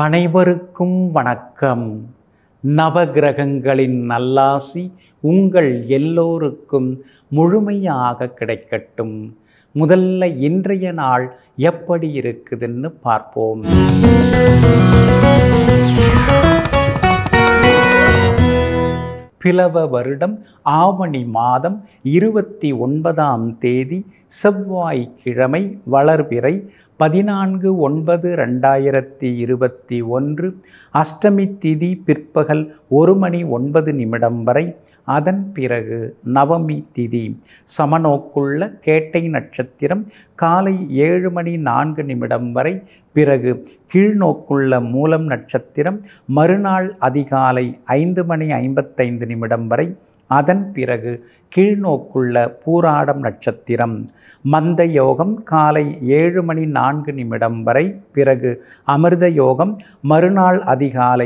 அனைவருக்கும் வணக்கம். நவகிரகங்களின் நல்லாசி உங்கள் எல்லோருக்கும் முழுமையாக கிடைக்கட்டும். முதல்ல இன்றைய நாள் எப்படி இருக்குதுன்னு பார்ப்போம். பிலவ வருடம் ஆவணி மாதம் 29ஆம் தேதி செவ்வாய்க்கிழமை, வளர்பிறை 14/9/2021. அஷ்டமி திதி பிற்பகல் 1:09 வரை. அதன் பிறகு நவமி திதி. சமநோக்குள்ள கேட்டை நட்சத்திரம் காலை 7:04 வரை. பிறகு கீழ்நோக்குள்ள மூலம் நட்சத்திரம் மறுநாள் அதிகாலை 5:55 வரை. அதன் பிறகு கீழ்நோக்குள்ள பூராடம் நட்சத்திரம். மந்த யோகம் காலை 7:04 வரை. பிறகு அமிர்த யோகம் மறுநாள் அதிகாலை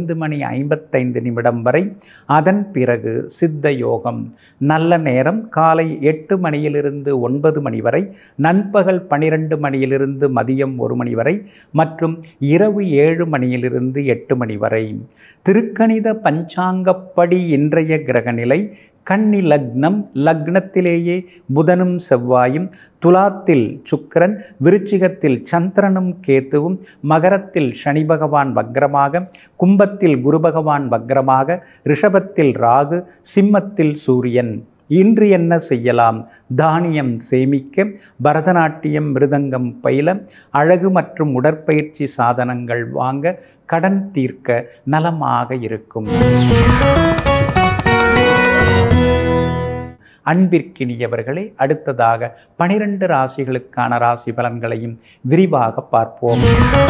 5:55 வரை. அதன் பிறகு சித்த யோகம். நல்ல நேரம் காலை 8 மணியிலிருந்து 9 மணி வரை, நண்பகல் 12 மணியிலிருந்து மதியம் 1 மணி வரை மற்றும் இரவு 7 மணியிலிருந்து 8 மணி வரை. திருக்கணித பஞ்சாங்கப்படி இன்றைய கிரகநிலை கன்னி லக்னம், லக்னத்திலேயே புதனும் செவ்வாயும், துலாத்தில் சுக்கிரன், விருச்சிகத்தில் சந்திரனும் கேத்துவும், மகரத்தில் சனி பகவான் வக்ரமாக, கும்பத்தில் குரு பகவான் வக்ரமாக, ரிஷபத்தில் ராகு, சிம்மத்தில் சூரியன். இன்று என்ன செய்யலாம்? தானியம் சேமிக்க, பரதநாட்டியம் மிருதங்கம் பயில, அழகு மற்றும் உடற்பயிற்சி சாதனங்கள் வாங்க, கடன் தீர்க்க நலமாக இருக்கும். அன்பிற்கினியவர்களே, அடுத்ததாக 12 ராசிகளுக்கான ராசி பலன்களையும் விரிவாக பார்ப்போம்.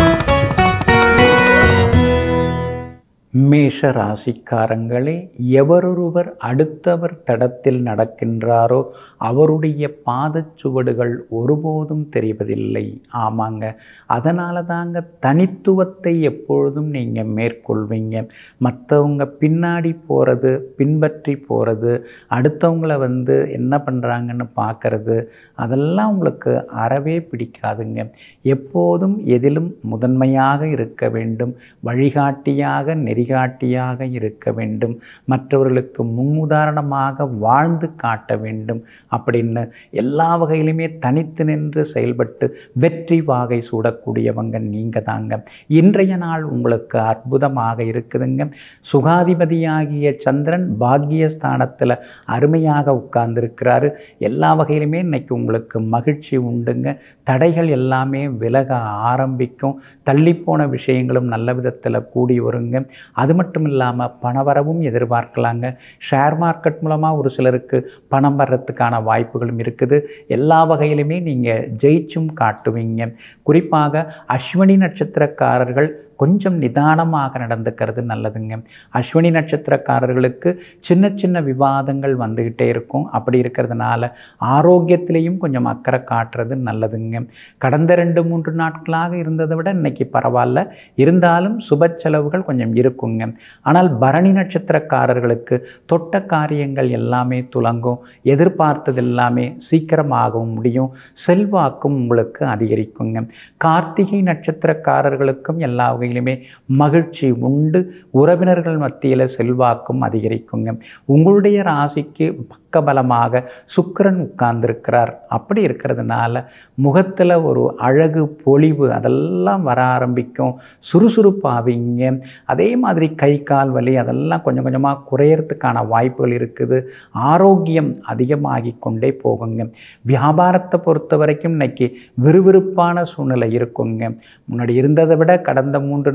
மேஷ ராசிக்காரங்களே, எவரொருவர் அடுத்தவர் தடத்தில் நடக்கின்றாரோ அவருடைய பாதச்சுவடுகள் ஒருபோதும் தெரிவதில்லை. ஆமாங்க, அதனால தாங்க தனித்துவத்தை எப்பொழுதும் நீங்கள் மேற்கொள்வீங்க. மற்றவங்க பின்னாடி போகிறது, பின்பற்றி போகிறது, அடுத்தவங்கள என்ன பண்ணுறாங்கன்னு பார்க்கறது, அதெல்லாம் உங்களுக்கு அறவே பிடிக்காதுங்க. எப்போதும் எதிலும் முதன்மையாக இருக்க வேண்டும், வழிகாட்டியாக நெறிகாட்டியாக இருக்க வேண்டும், மற்றவர்களுக்கு முன்னுதாரணமாக வாழ்ந்து காட்ட வேண்டும் அப்படின்னு எல்லா வகையிலுமே தனித்து நின்று செயல்பட்டு வெற்றி வாகை சூடக்கூடியவங்க நீங்கள் தாங்க. இன்றைய நாள் உங்களுக்கு அற்புதமாக இருக்குதுங்க. சுகாதிபதியாகிய சந்திரன் பாக்கியஸ்தானத்தில் அருமையாக உட்கார்ந்துருக்கிறாரு. எல்லா வகையிலுமே இன்னைக்கு உங்களுக்கு மகிழ்ச்சி உண்டுங்க. தடைகள் எல்லாமே விலக ஆரம்பிக்கும். தள்ளிப்போன விஷயங்களும் நல்ல விதத்தில் கூடி வருங்க. அது மட்டும் இல்லாமல் பணவரவும் எதிர்பார்க்கலாங்க. ஷேர் மார்க்கெட் மூலமாக ஒரு சிலருக்கு பணம் வர்றதுக்கான வாய்ப்புகளும் இருக்குது. எல்லா வகையிலுமே நீங்கள் ஜெயிச்சும் காட்டுவீங்க. குறிப்பாக அஸ்வினி நட்சத்திரக்காரர்கள் கொஞ்சம் நிதானமாக நடந்துக்கிறது நல்லதுங்க. அஸ்வினி நட்சத்திரக்காரர்களுக்கு சின்ன சின்ன விவாதங்கள் வந்துக்கிட்டே இருக்கும். அப்படி இருக்கிறதுனால ஆரோக்கியத்திலையும் கொஞ்சம் அக்கறை காட்டுறது நல்லதுங்க. கடந்த 2-3 நாட்களாக இருந்ததை விட இன்னைக்கு பரவாயில்ல. இருந்தாலும் சுப செலவுகள் கொஞ்சம் இருக்குங்க. ஆனால் பரணி நட்சத்திரக்காரர்களுக்கு தொட்ட காரியங்கள் எல்லாமே துலங்கும். எதிர்பார்த்தது எல்லாமே சீக்கிரமாகவும் முடியும். செல்வாக்கும் உங்களுக்கு அதிகரிக்குங்க. கார்த்திகை நட்சத்திரக்காரர்களுக்கும் எல்லா மகிழ்ச்சி உண்டு. உறவினர்கள் மத்தியில் செல்வாக்கும் அதிகரிக்குங்க. உங்களுடைய ராசிக்கு பக்கபலமாக சுக்கிரன் உட்கார்ந்திருக்கிறார். அப்படி இருக்கிறதுனால முகத்தில் ஒரு அழகு பொலிவு அதெல்லாம் வர ஆரம்பிக்கும். சுறுசுறுப்பாவீங்க. அதே மாதிரி கை கால் வலி அதெல்லாம் கொஞ்சம் கொஞ்சமாக குறையறதுக்கான வாய்ப்புகள் இருக்குது. ஆரோக்கியம் அதிகமாகி கொண்டே போகுங்க. வியாபாரத்தை பொறுத்த வரைக்கும் இன்னைக்கு விறுவிறுப்பான சூழ்நிலை இருக்குங்க. முன்னாடி இருந்ததை விட கடந்த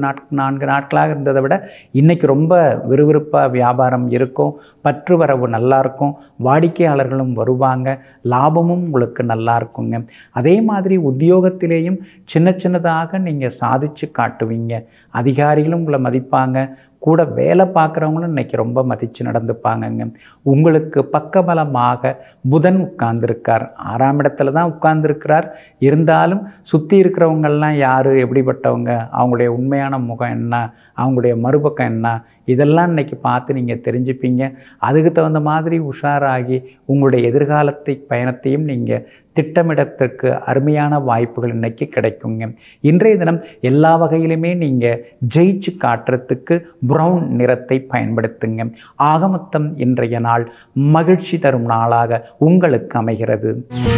3-4 நாட்களாக இருந்ததை விட இன்னைக்கு ரொம்ப விறுவிறுப்பாக வியாபாரம் இருக்கும். பற்று வரவு நல்லா இருக்கும். வாடிக்கையாளர்களும் வருவாங்க. லாபமும் உங்களுக்கு நல்லா இருக்குங்க. அதே மாதிரி உத்தியோகத்திலேயும் சின்ன சின்னதாக நீங்கள் சாதிச்சு காட்டுவீங்க. அதிகாரிகளும் உங்களை மதிப்பாங்க. கூட வேலை பார்க்குறவங்களும் இன்றைக்கி ரொம்ப மதித்து நடந்துப்பாங்கங்க. உங்களுக்கு பக்கபலமாக புதன் உட்கார்ந்துருக்கார். 6ஆம் இடத்துல தான் உட்கார்ந்துருக்கிறார். இருந்தாலும் சுற்றி இருக்கிறவங்கெல்லாம் யார், எப்படிப்பட்டவங்க, அவங்களுடைய உண்மையான முகம் என்ன, அவங்களுடைய மறுபக்கம் என்ன, இதெல்லாம் இன்றைக்கி பார்த்து நீங்கள் தெரிஞ்சுப்பீங்க. அதுக்கு தகுந்த மாதிரி உஷாராகி உங்களுடைய எதிர்காலத்தை பயணத்தையும் நீங்கள் திட்டமிடத்திற்கு அருமையான வாய்ப்புகள் இன்னைக்கு கிடைக்குங்க. இன்றைய தினம் எல்லா வகையிலுமே நீங்கள் ஜெயிச்சு காட்டுறதுக்கு ப்ரௌன் நிறத்தை பயன்படுத்துங்க. ஆகமொத்தம் இன்றைய நாள் மகிழ்ச்சி தரும் நாளாக உங்களுக்கு அமைகிறது.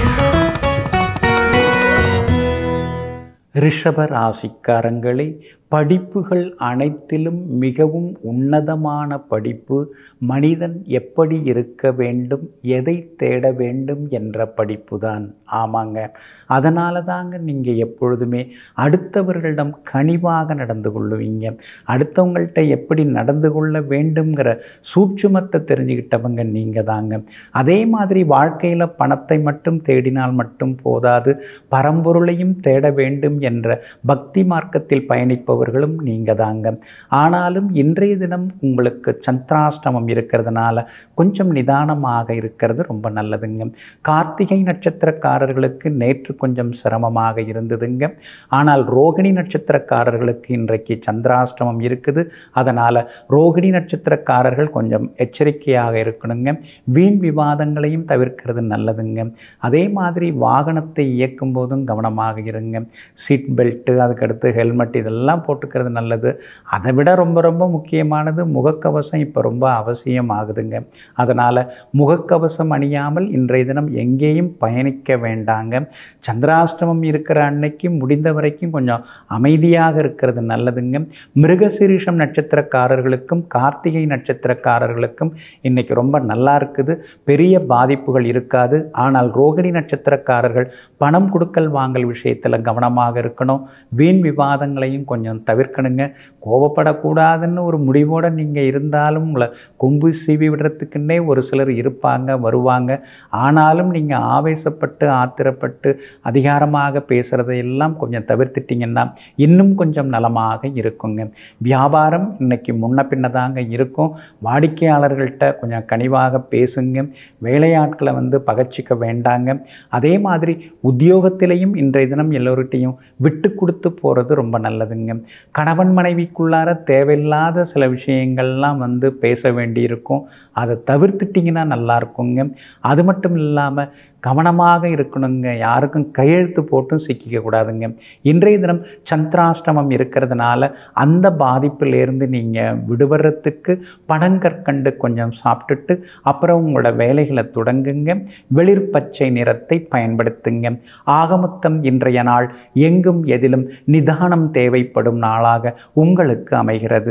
ரிஷப ராசிக்காரங்களே, படிப்புகள் அனைத்திலும் மிகவும் உன்னதமான படிப்பு மனிதன் எப்படி இருக்க வேண்டும், எதை தேட வேண்டும் என்ற படிப்பு தான். ஆமாங்க, அதனால தாங்க நீங்கள் எப்பொழுதுமே அடுத்தவர்களிடம் கனிவாக நடந்து கொள்ளுவீங்க. அடுத்தவங்கள்ட்ட எப்படி நடந்து கொள்ள வேண்டுங்கிற சூட்சுமத்தை தெரிஞ்சுக்கிட்டவங்க நீங்கள் தாங்க. அதே மாதிரி வாழ்க்கையில் பணத்தை மட்டும் தேடினால் மட்டும் போதாது, பரம்பொருளையும் தேட வேண்டும் என்ற பக்தி மார்க்கத்தில் பயணிப்பவர்களும் நீங்கள் தாங்க. ஆனாலும் இன்றைய தினம் உங்களுக்கு சந்திராஷ்டமம் இருக்கிறதுனால கொஞ்சம் நிதானமாக இருக்கிறது ரொம்ப நல்லதுங்க. கார்த்திகை நட்சத்திரக்காரர்களுக்கு நேற்று கொஞ்சம் சிரமமாக இருந்ததுங்க. ஆனால் ரோகிணி நட்சத்திரக்காரர்களுக்கு இன்றைக்கு சந்திராஷ்டமம் இருக்குது. அதனால் ரோகிணி நட்சத்திரக்காரர்கள் கொஞ்சம் எச்சரிக்கையாக இருக்கணுங்க. வீண் விவாதங்களையும் தவிர்க்கிறது நல்லதுங்க. அதே மாதிரி வாகனத்தை இயக்கும் போதும் கவனமாக இருங்க. சீட் பெல்ட்டு, அதுக்கடுத்து ஹெல்மெட் இதெல்லாம் போட்டுக்கிறது நல்லது. அதை விட ரொம்ப ரொம்ப முக்கியமானது முகக்கவசம் இப்போ ரொம்ப அவசியம் ஆகுதுங்க. அதனால் முகக்கவசம் அணியாமல் இன்றைய தினம் எங்கேயும் பயணிக்க வேண்டாங்க. சந்திராஷ்டமம் இருக்கிற அன்னைக்கு முடிந்த வரைக்கும் கொஞ்சம் அமைதியாக இருக்கிறது நல்லதுங்க. மிருகசீரிஷம் நட்சத்திரக்காரர்களுக்கும் கார்த்திகை நட்சத்திரக்காரர்களுக்கும் இன்றைக்கி ரொம்ப நல்லா இருக்குது. பெரிய பாதிப்புகள் இருக்காது. ஆனால் ரோகிணி நட்சத்திரக்காரர்கள் பணம் கொடுக்கல் வாங்கல் விஷயத்தில் கவனமாக இருக்கணும். வீண் விவாதங்களையும் கொஞ்சம் தவிர்க்கணுங்க. கோபப்படக்கூடாதுன்னு ஒரு முடிவோடு நீங்கள் இருந்தாலும் உங்களை கொம்பு சீவி விடுறதுக்குன்னே ஒரு சிலர் இருப்பாங்க, வருவாங்க. ஆனாலும் நீங்கள் ஆவேசப்பட்டு ஆத்திரப்பட்டு அதிகாரமாக பேசுகிறதையெல்லாம் கொஞ்சம் தவிர்த்துட்டிங்கன்னா இன்னும் கொஞ்சம் நலமாக இருக்குங்க. வியாபாரம் இன்னைக்கு முன்ன பின்ன தாங்க இருக்கும். வாடிக்கையாளர்கள்ட்ட கொஞ்சம் கனிவாக பேசுங்க. வேலையாட்களை பகச்சிக்க வேண்டாங்க. அதே மாதிரி உத்தியோகத்திலையும் இன்றைய தினம் எல்லோருகிட்டையும் விட்டு கொடுத்து போகிறது ரொம்ப நல்லதுங்க. கணவன் மனைவிக்குள்ளார தேவையில்லாத சில விஷயங்கள்லாம் பேச வேண்டியிருக்கும். அதை தவிர்த்துட்டிங்கன்னா நல்லா இருக்குங்க. அது மட்டும் இல்லாமல் கவனமாக இருக்கணுங்க. யாருக்கும் கையெழுத்து போட்டும் சிக்கிக்க கூடாதுங்க. இன்றைய தினம் சந்திராஷ்டமம் இருக்கிறதுனால அந்த பாதிப்பிலேருந்து நீங்கள் விடுபடுறதுக்கு பனங்கற்கண்டு கொஞ்சம் சாப்பிட்டுட்டு அப்புறம் உங்களோட வேலைகளை தொடங்குங்க. வெளிர் பச்சை நிறத்தை பயன்படுத்துங்க. ஆகமொத்தம் இன்றைய நாள் எங்கும் எதிலும் நிதானம் தேவைப்படும் நாளாக உங்களுக்கு அமைகிறது.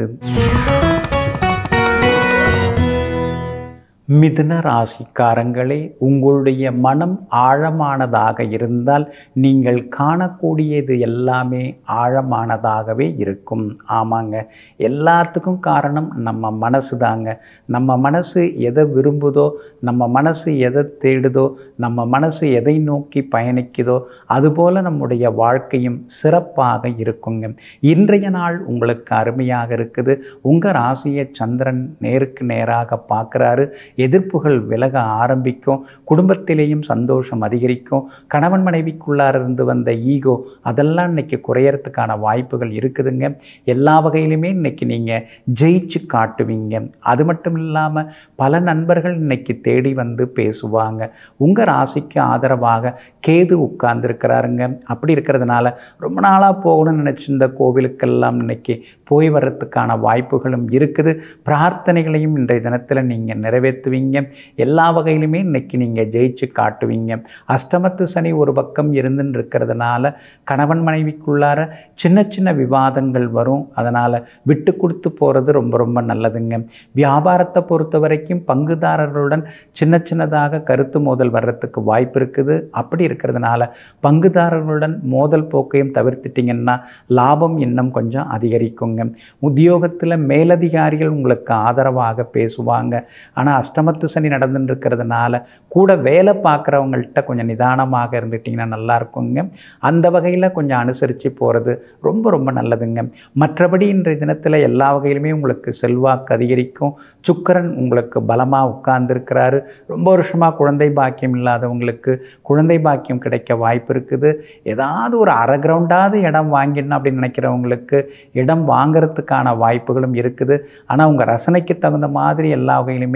மிதுன ராசிக்காரங்களே, உங்களுடைய மனம் ஆழமானதாக இருந்தால் நீங்கள் காணக்கூடியது எல்லாமே ஆழமானதாகவே இருக்கும். ஆமாங்க, எல்லாத்துக்கும் காரணம் நம்ம மனசு தாங்க. நம்ம மனசு எதை விரும்புதோ, நம்ம மனசு எதை தேடுதோ, நம்ம மனசு எதை நோக்கி பயணிக்குதோ அதுபோல் நம்முடைய வாழ்க்கையும் சிறப்பாக இருக்குங்க. இன்றைய நாள் உங்களுக்கு அருமையாக இருக்குது. உங்கள் ராசியை சந்திரன் நேருக்கு நேராக பார்க்குறாரு. எதிர்ப்புகள் விலக ஆரம்பிக்கும். குடும்பத்திலேயும் சந்தோஷம் அதிகரிக்கும். கணவன் மனைவிக்குள்ளார இருந்து வந்த ஈகோ அதெல்லாம் இன்னைக்கு குறையறதுக்கான வாய்ப்புகள் இருக்குதுங்க. எல்லா வகையிலுமே இன்னைக்கு நீங்கள் ஜெயிச்சு காட்டுவீங்க. அது மட்டும் இல்லாமல் பல நண்பர்கள் இன்னைக்கு தேடி பேசுவாங்க. உங்கள் ராசிக்கு ஆதரவாக கேது உட்கார்ந்துருக்கிறாருங்க. அப்படி இருக்கிறதுனால ரொம்ப நாளாக போகணும்னு நினச்சிருந்த கோவிலுக்கெல்லாம் இன்னைக்கு போய் வர்றதுக்கான வாய்ப்புகளும் இருக்குது. பிரார்த்தனைகளையும் இன்றைய தினத்தில் நீங்கள் நிறைவேற்றுவீங்க. எல்லா வகையிலுமே இன்னைக்கு நீங்கள் ஜெயிச்சு காட்டுவீங்க. அஷ்டமத்து சனி ஒரு பக்கம் இருந்துன்னு இருக்கிறதுனால கணவன் மனைவிக்குள்ளார சின்ன சின்ன விவாதங்கள் வரும். அதனால் விட்டு கொடுத்து போகிறது ரொம்ப ரொம்ப நல்லதுங்க. வியாபாரத்தை பொறுத்த வரைக்கும் பங்குதாரர்களுடன் சின்ன சின்னதாக கருத்து மோதல் வர்றதுக்கு வாய்ப்பு இருக்குது. அப்படி இருக்கிறதுனால பங்குதாரர்களுடன் மோதல் போக்கையும் தவிர்த்துட்டிங்கன்னா லாபம் இன்னும் கொஞ்சம் அதிகரிக்குங்க. உத்தியோகத்தில் மேலதிகாரிகள் உங்களுக்கு ஆதரவாக பேசுவாங்க. ஆனால் அஷ்டமத்து சனி நடந்துட்டு இருக்கிறதுனால கூட வேலை பார்க்குறவங்கள்ட்ட கொஞ்சம் நிதானமாக இருந்துட்டிங்கன்னா நல்லா இருக்குங்க. அந்த வகையில் கொஞ்சம் அனுசரித்து போகிறது ரொம்ப ரொம்ப நல்லதுங்க. மற்றபடி இன்றைய தினத்தில் எல்லா வகையிலுமே உங்களுக்கு செல்வாக்கு அதிகரிக்கும். சுக்கிரன் உங்களுக்கு பலமாக உட்கார்ந்துருக்கிறாரு. ரொம்ப வருஷமாக குழந்தை பாக்கியம் இல்லாதவங்களுக்கு குழந்தை பாக்கியம் கிடைக்க வாய்ப்பு இருக்குது. ஏதாவது ஒரு அரை கிரவுண்டாவது இடம் வாங்கிடணும் அப்படின்னு நினைக்கிறவங்களுக்கு இடம் வாங்கிறதுக்கான வாய்ப்புகளும் இருக்குது. ஆனால் உங்கள் ரசனைக்கு தகுந்த மாதிரி எல்லா வகையிலுமே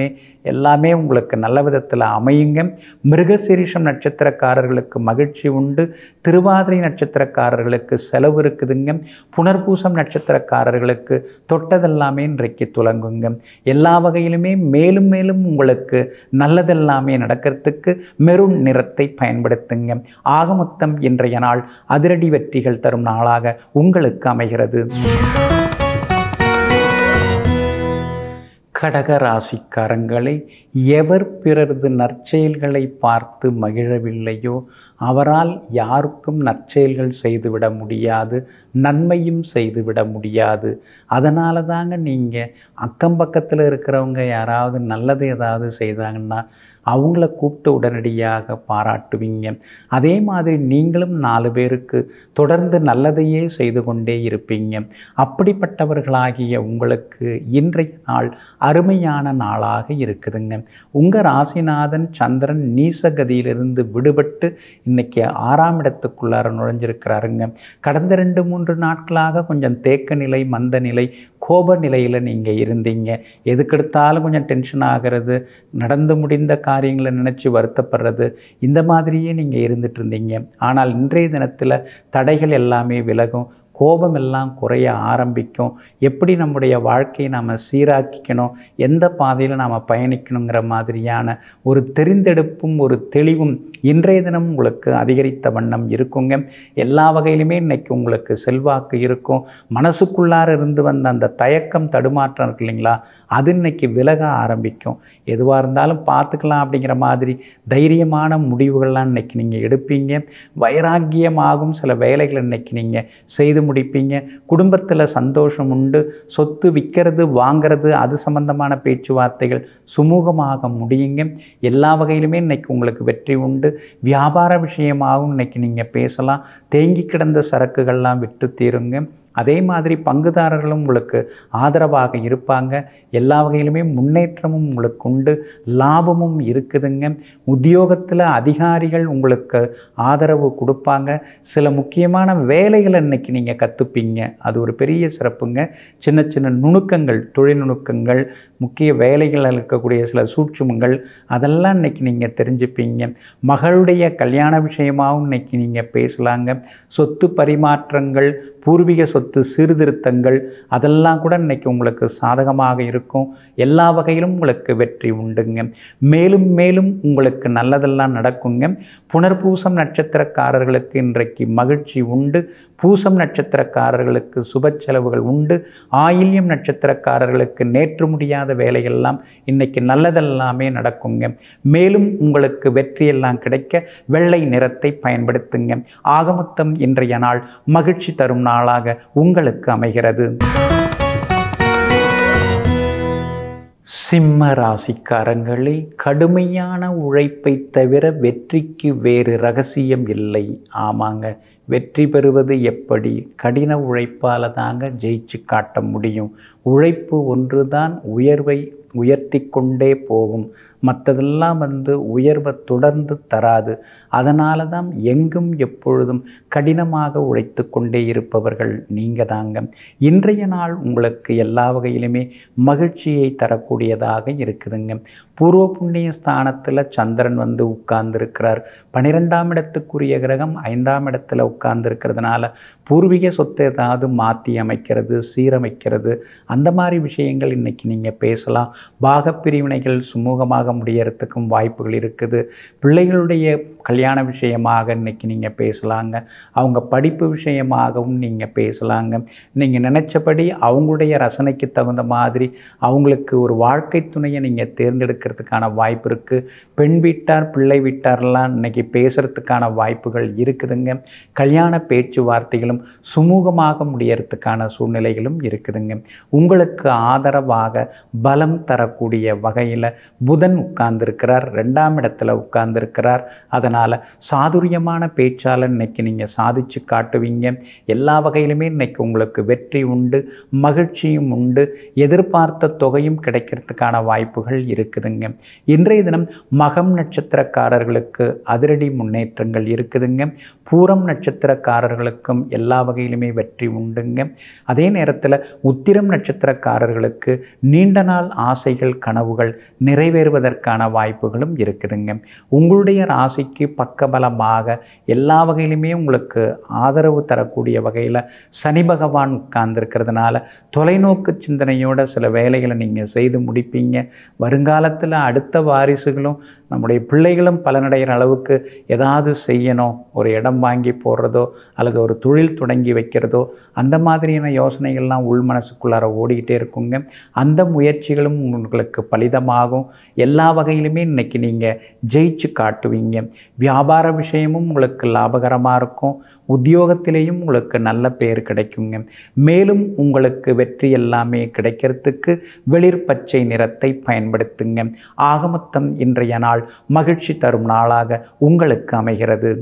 எல்லாமே உங்களுக்கு நல்ல விதத்தில் அமையுங்க. மிருகசீரிஷம் நட்சத்திரக்காரர்களுக்கு மகிழ்ச்சி உண்டு. திருவாதிரை நட்சத்திரக்காரர்களுக்கு செலவு இருக்குதுங்க. புனர்பூசம் நட்சத்திரக்காரர்களுக்கு தொட்டதெல்லாமே இன்றைக்கு துலங்குங்க. எல்லா வகையிலுமே மேலும் மேலும் உங்களுக்கு நல்லதெல்லாமே நடக்கிறதுக்கு மெரூன் நிறத்தை பயன்படுத்துங்க. ஆக மொத்தம் இன்றைய நாள் அதிரடி வெற்றிகள் தரும் நாளாக உங்களுக்கு அமைகிறது. கடக ராசிக்காரங்களை, எவர் பிறரது நற்செயல்களை பார்த்து மகிழவில்லையோ அவரால் யாருக்கும் நற்செயல்கள் செய்துவிட முடியாது, நன்மையும் செய்துவிட முடியாது. அதனால தாங்க நீங்கள் அக்கம் பக்கத்தில் இருக்கிறவங்க யாராவது நல்லது ஏதாவது செய்தாங்கன்னா அவங்கள கூப்பிட்டு உடனடியாக பாராட்டுவீங்க. அதே மாதிரி நீங்களும் 4 பேருக்கு தொடர்ந்து நல்லதையே செய்து கொண்டே இருப்பீங்க. அப்படிப்பட்டவர்களாகிய உங்களுக்கு இன்றைய நாள் அருமையான நாளாக இருக்குதுங்க. உங்கள் ராசிநாதன் சந்திரன் நீசகதியிலிருந்து விடுபட்டு இன்னைக்கு 6ஆம் இடத்துக்குள்ளார நுழைஞ்சிருக்கிறாருங்க. கடந்த 2-3 நாட்களாக கொஞ்சம் தேக்க நிலை, மந்த நிலை, கோப நிலையில் நீங்கள் இருந்தீங்க. எதுக்கெடுத்தாலும் கொஞ்சம் டென்ஷன் ஆகிறது, நடந்து முடிந்த காரியங்களை நினச்சி வருத்தப்படுறது, இந்த மாதிரியே நீங்கள் இருந்துட்டு இருந்தீங்க. ஆனால் இன்றைய தினத்தில் தடைகள் எல்லாமே விலகும், கோபம் எல்லாம் குறைய ஆரம்பிக்கும். எப்படி நம்முடைய வாழ்க்கையை நாம் சீராக்கிக்கணும், எந்த பாதையில் நாம் பயணிக்கணுங்கிற மாதிரியான ஒரு தெரிந்தெடுப்பும் ஒரு தெளிவும் இன்றைய தினம் உங்களுக்கு அதிகரித்த வண்ணம் இருக்குங்க. எல்லா வகையிலுமே இன்றைக்கி உங்களுக்கு செல்வாக்கு இருக்கும். மனசுக்குள்ளார இருந்து வந்த அந்த தயக்கம் தடுமாற்றம் இருக்கு இல்லைங்களா, அது இன்னைக்கு விலக ஆரம்பிக்கும். எதுவாக இருந்தாலும் பார்த்துக்கலாம் அப்படிங்கிற மாதிரி தைரியமான முடிவுகள்லாம் இன்றைக்கி நீங்கள் எடுப்பீங்க. வைராக்கியமாகும் சில வேலைகளை இன்றைக்கி நீங்கள் செய்து முடிப்பீங்க. குடும்பத்தில் சந்தோஷம் உண்டு. சொத்து விற்கிறது வாங்கிறது அது சம்பந்தமான பேச்சுவார்த்தைகள் சுமூகமாக முடியுங்க. எல்லா வகையிலுமே இன்னைக்கு உங்களுக்கு வெற்றி உண்டு. வியாபார விஷயமாகவும் இன்னைக்கு நீங்கள் பேசலாம். தேங்கி கிடந்த சரக்குகள்லாம் விட்டு தீருங்க. அதே மாதிரி பங்குதாரர்களும் உங்களுக்கு ஆதரவாக இருப்பாங்க. எல்லா வகையிலுமே முன்னேற்றமும் உங்களுக்கு உண்டு, லாபமும் இருக்குதுங்க. உத்தியோகத்தில் அதிகாரிகள் உங்களுக்கு ஆதரவு கொடுப்பாங்க. சில முக்கியமான வேலைகளை இன்றைக்கி நீங்கள் கற்றுப்பீங்க. அது ஒரு பெரிய சிறப்புங்க. சின்ன சின்ன நுணுக்கங்கள், தொழில் நுணுக்கங்கள், முக்கிய வேலைகளில் இருக்கக்கூடிய சில சூட்சுமங்கள் அதெல்லாம் இன்றைக்கி நீங்கள் தெரிஞ்சுப்பீங்க. மகளுடைய கல்யாண விஷயமாகவும் இன்றைக்கி நீங்கள் பேசலாங்க. சொத்து பரிமாற்றங்கள், பூர்வீக சொத்து சீர்திருத்தங்கள் அதெல்லாம் கூட இன்றைக்கி உங்களுக்கு சாதகமாக இருக்கும். எல்லா வகையிலும் உங்களுக்கு வெற்றி உண்டுங்க. மேலும் மேலும் உங்களுக்கு நல்லதெல்லாம் நடக்குங்க. புனர்பூசம் நட்சத்திரக்காரர்களுக்கு இன்றைக்கு மகிழ்ச்சி உண்டு. பூசம் நட்சத்திரக்காரர்களுக்கு சுப செலவுகள் உண்டு. ஆயில்யம் நட்சத்திரக்காரர்களுக்கு நேற்று முடியாத வேலையெல்லாம் இன்னைக்கு நல்லதெல்லாமே நடக்குங்க. மேலும் உங்களுக்கு வெற்றியெல்லாம் கிடைக்க வெள்ளை நிறத்தை பயன்படுத்துங்க. ஆகமொத்தம் இன்றைய நாள் மகிழ்ச்சி தரும் நாளாக உங்களுக்கு அமைகிறது. சிம்ம ராசிக்காரங்களே, கடுமையான உழைப்பை தவிர வெற்றிக்கு வேறு ரகசியம் இல்லை. ஆமாங்க, வெற்றி பெறுவது எப்படி? கடின உழைப்பால் தாங்க ஜெயிச்சு காட்ட முடியும். உழைப்பு ஒன்று தான் உயர்வை உயர்த்தி கொண்டே போகும். மற்றதெல்லாம் உயர்வை தொடர்ந்து தராது. அதனால தான் எங்கும் எப்பொழுதும் கடினமாக உழைத்து கொண்டே இருப்பவர்கள் நீங்கள் தாங்க. இன்றைய நாள் உங்களுக்கு எல்லா வகையிலுமே மகிழ்ச்சியை தரக்கூடியதாக இருக்குதுங்க. பூர்வ புண்ணிய ஸ்தானத்தில் சந்திரன் உட்கார்ந்துருக்கிறார். 12ஆம் இடத்துக்குரிய கிரகம் 5ஆம் இடத்துல உட்கார்ந்துருக்கிறதுனால பூர்வீக சொத்தை ஏதாவது மாற்றி அமைக்கிறது, சீரமைக்கிறது, அந்த மாதிரி விஷயங்கள் இன்றைக்கி நீங்கள் பேசலாம். பாகப்பிரிவினைகள் சுமூகமாக முடியறதுக்கும் வாய்ப்புகள் இருக்குது. பிள்ளைகளுடைய கல்யாண விஷயமாக இன்றைக்கி நீங்கள் பேசலாங்க. அவங்க படிப்பு விஷயமாகவும் நீங்கள் பேசலாங்க. நீங்கள் நினச்சபடி அவங்களுடைய ரசனைக்கு தகுந்த மாதிரி அவங்களுக்கு ஒரு வாழ்க்கை துணையை நீங்கள் தேர்ந்தெடுக்கிறதுக்கான வாய்ப்பு இருக்குது. பெண் வீட்டார் பிள்ளை வீட்டாரெலாம் இன்றைக்கி பேசுகிறதுக்கான வாய்ப்புகள் இருக்குதுங்க. கல்யாண பேச்சுவார்த்தைகளும் சுமூகமாக முடியறதுக்கான சூழ்நிலைகளும் இருக்குதுங்க. உங்களுக்கு ஆதரவாக பலம் தரக்கூடிய வகையில் புதன் உட்கார்ந்துருக்கிறார். 2ஆம் இடத்துல உட்கார்ந்துருக்கிறார். அதன் அதனால் சாதுரியமான பேச்சால் இன்னைக்கு நீங்கள் சாதிச்சு காட்டுவீங்க. எல்லா வகையிலுமே இன்னைக்கு உங்களுக்கு வெற்றி உண்டு, மகிழ்ச்சியும் உண்டு, எதிர்பார்த்த தொகையும் கிடைக்கிறதுக்கான வாய்ப்புகள் இருக்குதுங்க. இன்றைய தினம் மகம் நட்சத்திரக்காரர்களுக்கு அதிரடி முன்னேற்றங்கள் இருக்குதுங்க. பூரம் நட்சத்திரக்காரர்களுக்கும் எல்லா வகையிலுமே வெற்றி உண்டுங்க. அதே நேரத்தில் உத்திரம் நட்சத்திரக்காரர்களுக்கு நீண்ட நாள் ஆசைகள் கனவுகள் நிறைவேறுவதற்கான வாய்ப்புகளும் இருக்குதுங்க. உங்களுடைய ராசிக்கு பக்கபலமாக எல்லா வகையிலுமே உங்களுக்கு ஆதரவு தரக்கூடிய வகையில் சனி பகவான் உட்கார்ந்துருக்கிறதுனால தொலைநோக்கு சிந்தனையோட சில வேலைகளை நீங்கள் செய்து முடிப்பீங்க. வருங்காலத்தில் அடுத்த வாரிசுகளும் நம்முடைய பிள்ளைகளும் பலனடைகிற அளவுக்கு ஏதாவது செய்யணும், ஒரு இடம் வாங்கி போடுறதோ அல்லது ஒரு தொழில் தொடங்கி வைக்கிறதோ அந்த மாதிரியான யோசனைகள்லாம் உள் மனசுக்குள்ளார ஓடிக்கிட்டே இருக்குங்க. அந்த முயற்சிகளும் உங்களுக்கு பலிதமாகும். எல்லா வகையிலுமே இன்னைக்கு நீங்கள் ஜெயிச்சு காட்டுவீங்க. வியாபார விஷயமும் உங்களுக்கு லாபகரமாக இருக்கும். உத்தியோகத்திலேயும் உங்களுக்கு நல்ல பேர் கிடைக்குங்க. மேலும் உங்களுக்கு வெற்றி எல்லாமே கிடைக்கிறதுக்கு வெளிர் பச்சை நிறத்தை பயன்படுத்துங்க. ஆகமொத்தம் இன்றைய நாள் மகிழ்ச்சி தரும் நாளாக உங்களுக்கு அமைகிறது.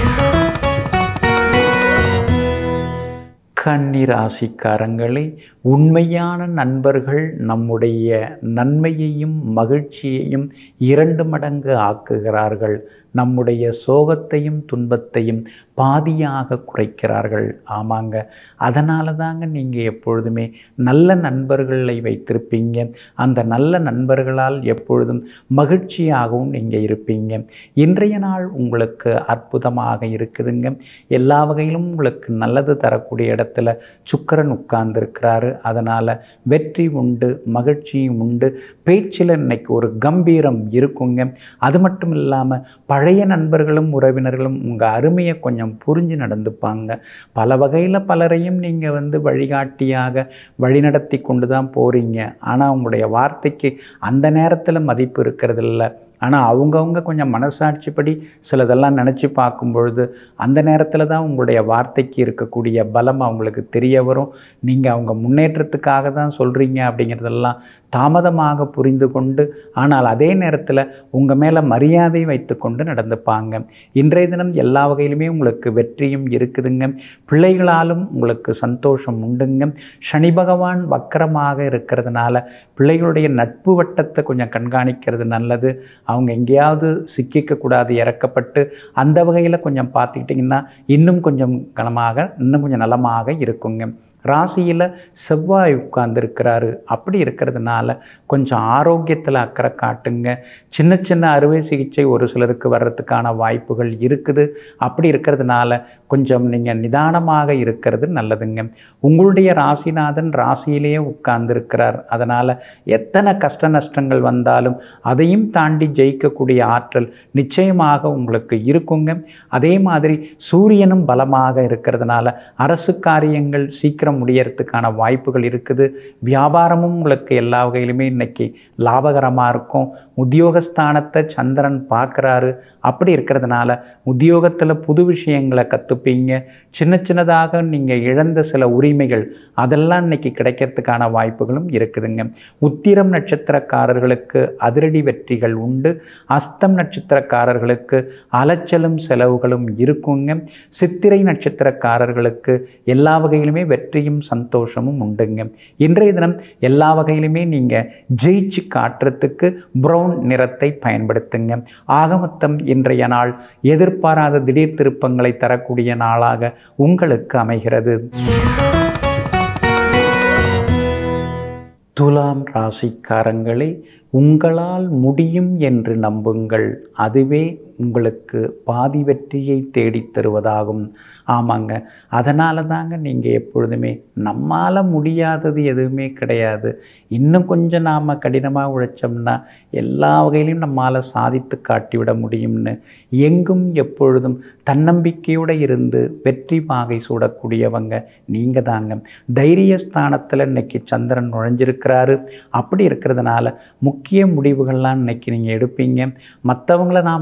கன்னி ராசிக்காரங்களே, உண்மையான நண்பர்கள் நம்முடைய நன்மையையும் மகிழ்ச்சியையும் 2 மடங்கு ஆக்குகிறார்கள். நம்முடைய சோகத்தையும் துன்பத்தையும் பாதியாக குறைக்கிறார்கள். ஆமாங்க, அதனால தாங்க நீங்கள் எப்பொழுதுமே நல்ல நண்பர்களை வைத்திருப்பீங்க. அந்த நல்ல நண்பர்களால் எப்பொழுதும் மகிழ்ச்சியாகவும் நீங்கள் இருப்பீங்க. இன்றைய நாள் உங்களுக்கு அற்புதமாக இருக்குதுங்க. எல்லா வகையிலும் உங்களுக்கு நல்லது தரக்கூடிய இடத்துல சுக்கிரன் உட்கார்ந்துருக்கிறாரு. அதனால் வெற்றி உண்டு, மகிழ்ச்சியும் உண்டு. பேச்சில் இன்னைக்கு ஒரு கம்பீரம் இருக்குங்க. அது மட்டும் இல்லாமல் பழைய நண்பர்களும் உறவினர்களும் உங்கள் அருமையை கொஞ்சம் புரிஞ்சு நடந்துப்பாங்க. பல வகையில் பலரையும் நீங்கள் வழிகாட்டியாக வழிநடத்தி கொண்டு தான் போகிறீங்க. ஆனால் உங்களுடைய வார்த்தைக்கு அந்த நேரத்தில் மதிப்பு இருக்கிறதில்ல. ஆனால் அவங்கவுங்க கொஞ்சம் மனசாட்சிப்படி சிலதெல்லாம் நினச்சி பார்க்கும் பொழுது அந்த நேரத்தில் தான் உங்களுடைய வார்த்தைக்கு இருக்கக்கூடிய பலம் அவங்களுக்கு தெரிய வரும். நீங்கள் அவங்க முன்னேற்றத்துக்காக தான் சொல்கிறீங்க அப்படிங்கிறதெல்லாம் தாமதமாக புரிந்து கொண்டு, ஆனால் அதே நேரத்தில் உங்கள் மேலே மரியாதை வைத்து கொண்டு நடந்துப்பாங்க. இன்றைய தினம் எல்லா வகையிலுமே உங்களுக்கு வெற்றியும் இருக்குதுங்க. பிள்ளைகளாலும் உங்களுக்கு சந்தோஷம் உண்டுங்க. சனி பகவான் வக்கரமாக இருக்கிறதுனால பிள்ளைகளுடைய நட்பு வட்டத்தை கொஞ்சம் கண்காணிக்கிறது நல்லது. அவங்க எங்கேயாவது சிக்கிக்கக்கூடாது, இறக்கப்பட்டு அந்த வகையில் கொஞ்சம் பார்த்துக்கிட்டிங்கன்னா இன்னும் கொஞ்சம் கனமாக இன்னும் கொஞ்சம் நலமாக இருக்குங்க. ராசியில் செவ்வாய் உட்கார்ந்துருக்கிறாரு. அப்படி இருக்கிறதுனால கொஞ்சம் ஆரோக்கியத்தில் அக்கறை காட்டுங்க. சின்ன சின்ன அறுவை சிகிச்சை ஒரு சிலருக்கு வர்றதுக்கான வாய்ப்புகள் இருக்குது. அப்படி இருக்கிறதுனால கொஞ்சம் நீங்கள் நிதானமாக இருக்கிறது நல்லதுங்க. உங்களுடைய ராசிநாதன் ராசியிலேயே உட்கார்ந்துருக்கிறார். அதனால் எத்தனை கஷ்ட நஷ்டங்கள் வந்தாலும் அதையும் தாண்டி ஜெயிக்கக்கூடிய ஆற்றல் நிச்சயமாக உங்களுக்கு இருக்குங்க. அதே மாதிரி சூரியனும் பலமாக இருக்கிறதுனால அரசு காரியங்கள் சீக்கிரம் முடியறதுக்கான வாய்ப்புகள் இருக்குது. வியாபாரமும் உங்களுக்கு எல்லா வகையிலுமே இன்னைக்கு லாபகரமாக இருக்கும். உத்தியோகஸ்தானத்தை சந்திரன் பார்க்குறாரு. அப்படி இருக்கிறதுனால உத்தியோகத்தில் புது விஷயங்களை கற்றுப்பீங்க. சின்ன சின்னதாக நீங்கள் இழந்த சில உரிமைகள் அதெல்லாம் இன்னைக்கு கிடைக்கிறதுக்கான வாய்ப்புகளும் இருக்குதுங்க. உத்திரம் நட்சத்திரக்காரர்களுக்கு அதிரடி வெற்றிகள் உண்டு. அஸ்தம் நட்சத்திரக்காரர்களுக்கு அலைச்சலும் செலவுகளும் இருக்குங்க. சித்திரை நட்சத்திரக்காரர்களுக்கு எல்லா வகையிலுமே வெற்றியும் சந்தோஷமும் உண்டுங்க. இன்றைய தினம் எல்லா வகையிலுமே நீங்கள் ஜெயிச்சு காட்டுறதுக்கு பிரவுன் நிறத்தை பயன்படுத்துங்க. ஆகமொத்தம் இன்றைய நாள் எதிர்பாராத திடீர் திருப்பங்களை தரக்கூடிய நாளாக உங்களுக்கு அமைகிறது. துலாம் ராசிக்காரங்களே, உங்களால் முடியும் என்று நம்புங்கள். அதுவே உங்களுக்கு பாதி வெற்றியை தேடித் தருவதாகும். ஆமாங்க, அதனால தாங்க நீங்கள் எப்பொழுதுமே நம்மால் முடியாதது எதுவுமே கிடையாது, இன்னும் கொஞ்சம் நாம் கடினமாக உழைச்சோம்னா எல்லா வகையிலையும் நம்மால் சாதித்து காட்டிவிட முடியும்னு எங்கும் எப்பொழுதும் தன்னம்பிக்கையோடு இருந்து வெற்றி மாகை சூடக்கூடியவங்க நீங்கள் தாங்க. தைரியஸ்தானத்தில் இன்னைக்கு சந்திரன் நுழைஞ்சிருக்கிறாரு. அப்படி இருக்கிறதுனால முக்கிய முடிவுகள்லாம் இன்னைக்கு நீங்கள் எடுப்பீங்க. மற்றவங்கள நாம் சார்ந்து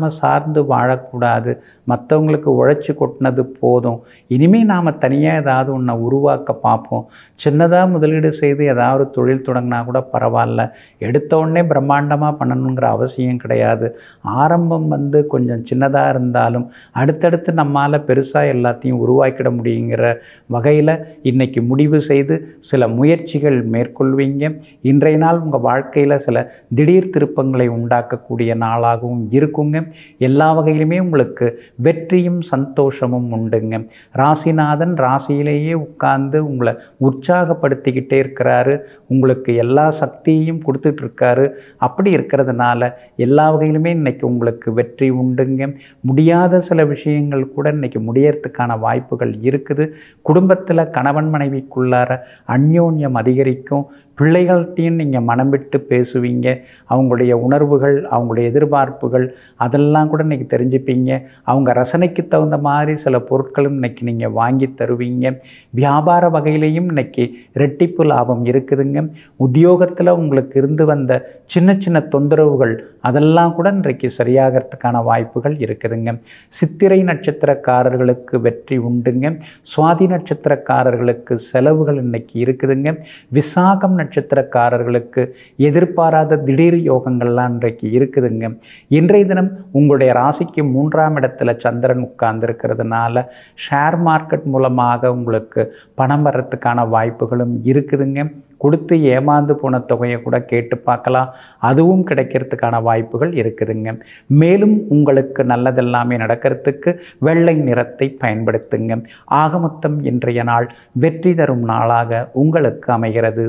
சார்ந்து வாழக்கூடாது, மற்றவங்களுக்கு உழைச்சி கொட்டினது போதும், இனிமேல் நாம் தனியாக ஏதாவது ஒன்றை உருவாக்க பார்ப்போம், சின்னதாக முதலீடு செய்து ஏதாவது தொழில் தொடங்கினா கூட பரவாயில்ல, எடுத்த உடனே பிரம்மாண்டமாக பண்ணணுங்கிற அவசியம் கிடையாது, ஆரம்பம் கொஞ்சம் சின்னதாக இருந்தாலும் அடுத்தடுத்து நம்மால் பெருசாக எல்லாத்தையும் உருவாக்கிட முடியுங்கிற வகையில் இன்றைக்கி முடிவு செய்து சில முயற்சிகள் மேற்கொள்வீங்க. இன்றைய நாள் உங்கள் வாழ்க்கையில் சில திடீர் திருப்பங்களை உண்டாக்கக்கூடிய நாளாகவும் இருக்குங்க. எல்லா வகையிலுமே உங்களுக்கு வெற்றியும் சந்தோஷமும் உண்டுங்க. ராசிநாதன் ராசியிலேயே உட்கார்ந்து உங்களை உற்சாகப்படுத்திக்கிட்டே இருக்கிறாரு, உங்களுக்கு எல்லா சக்தியையும் கொடுத்துட்டு இருக்காரு. அப்படி இருக்கிறதுனால எல்லா வகையிலுமே இன்றைக்கி உங்களுக்கு வெற்றி உண்டுங்க. முடியாத சில விஷயங்கள் கூட இன்றைக்கி முடியறதுக்கான வாய்ப்புகள் இருக்குது. குடும்பத்தில் கணவன் மனைவிக்குள்ளார அந்யோன்யம் அதிகரிக்கும். பிள்ளைகள்கிட்டையும் நீங்கள் மனம் விட்டு பேசுவீங்க. அவங்களுடைய உணர்வுகள், அவங்களுடைய எதிர்பார்ப்புகள் அதெல்லாம் கூட இன்றைக்கி தெரிஞ்சுப்பீங்க. அவங்க ரசனைக்கு தகுந்த மாதிரி சில பொருட்களும் இன்றைக்கி நீங்கள் வாங்கி தருவீங்க. வியாபார வகையிலையும் இன்றைக்கி ரெட்டிப்பு லாபம் இருக்குதுங்க. உத்தியோகத்தில் உங்களுக்கு இருந்து வந்த சின்ன சின்ன தொந்தரவுகள் அதெல்லாம் கூட இன்றைக்கு சரியாகிறதுக்கான வாய்ப்புகள் இருக்குதுங்க. சித்திரை நட்சத்திரக்காரர்களுக்கு வெற்றி உண்டுங்க. சுவாதி நட்சத்திரக்காரர்களுக்கு செலவுகள் இன்னைக்கு இருக்குதுங்க. விசாகம் நட்சத்திரக்காரர்களுக்கு எதிர்பாராத திடீர் யோகங்கள்லாம் இன்றைக்கு இருக்குதுங்க. இன்றைய தினம் உங்களுடைய ராசிக்கு 3ஆம் இடத்துல சந்திரன் உட்கார்ந்துருக்கிறதுனால ஷேர் மார்க்கெட் மூலமாக உங்களுக்கு பணம் வர்றதுக்கான வாய்ப்புகளும் இருக்குதுங்க. கொடுத்து ஏமாந்து போன தொகையை கூட கேட்டு பார்க்கலாம், அதுவும் கிடைக்கிறதுக்கான வாய்ப்புகள் இருக்குதுங்க. மேலும் உங்களுக்கு நல்லதெல்லாமே நடக்கிறதுக்கு வெள்ளை நிறத்தை பயன்படுத்துங்க. ஆக மொத்தம் இன்றைய நாள் வெற்றி தரும் நாளாக உங்களுக்கு அமைகிறது.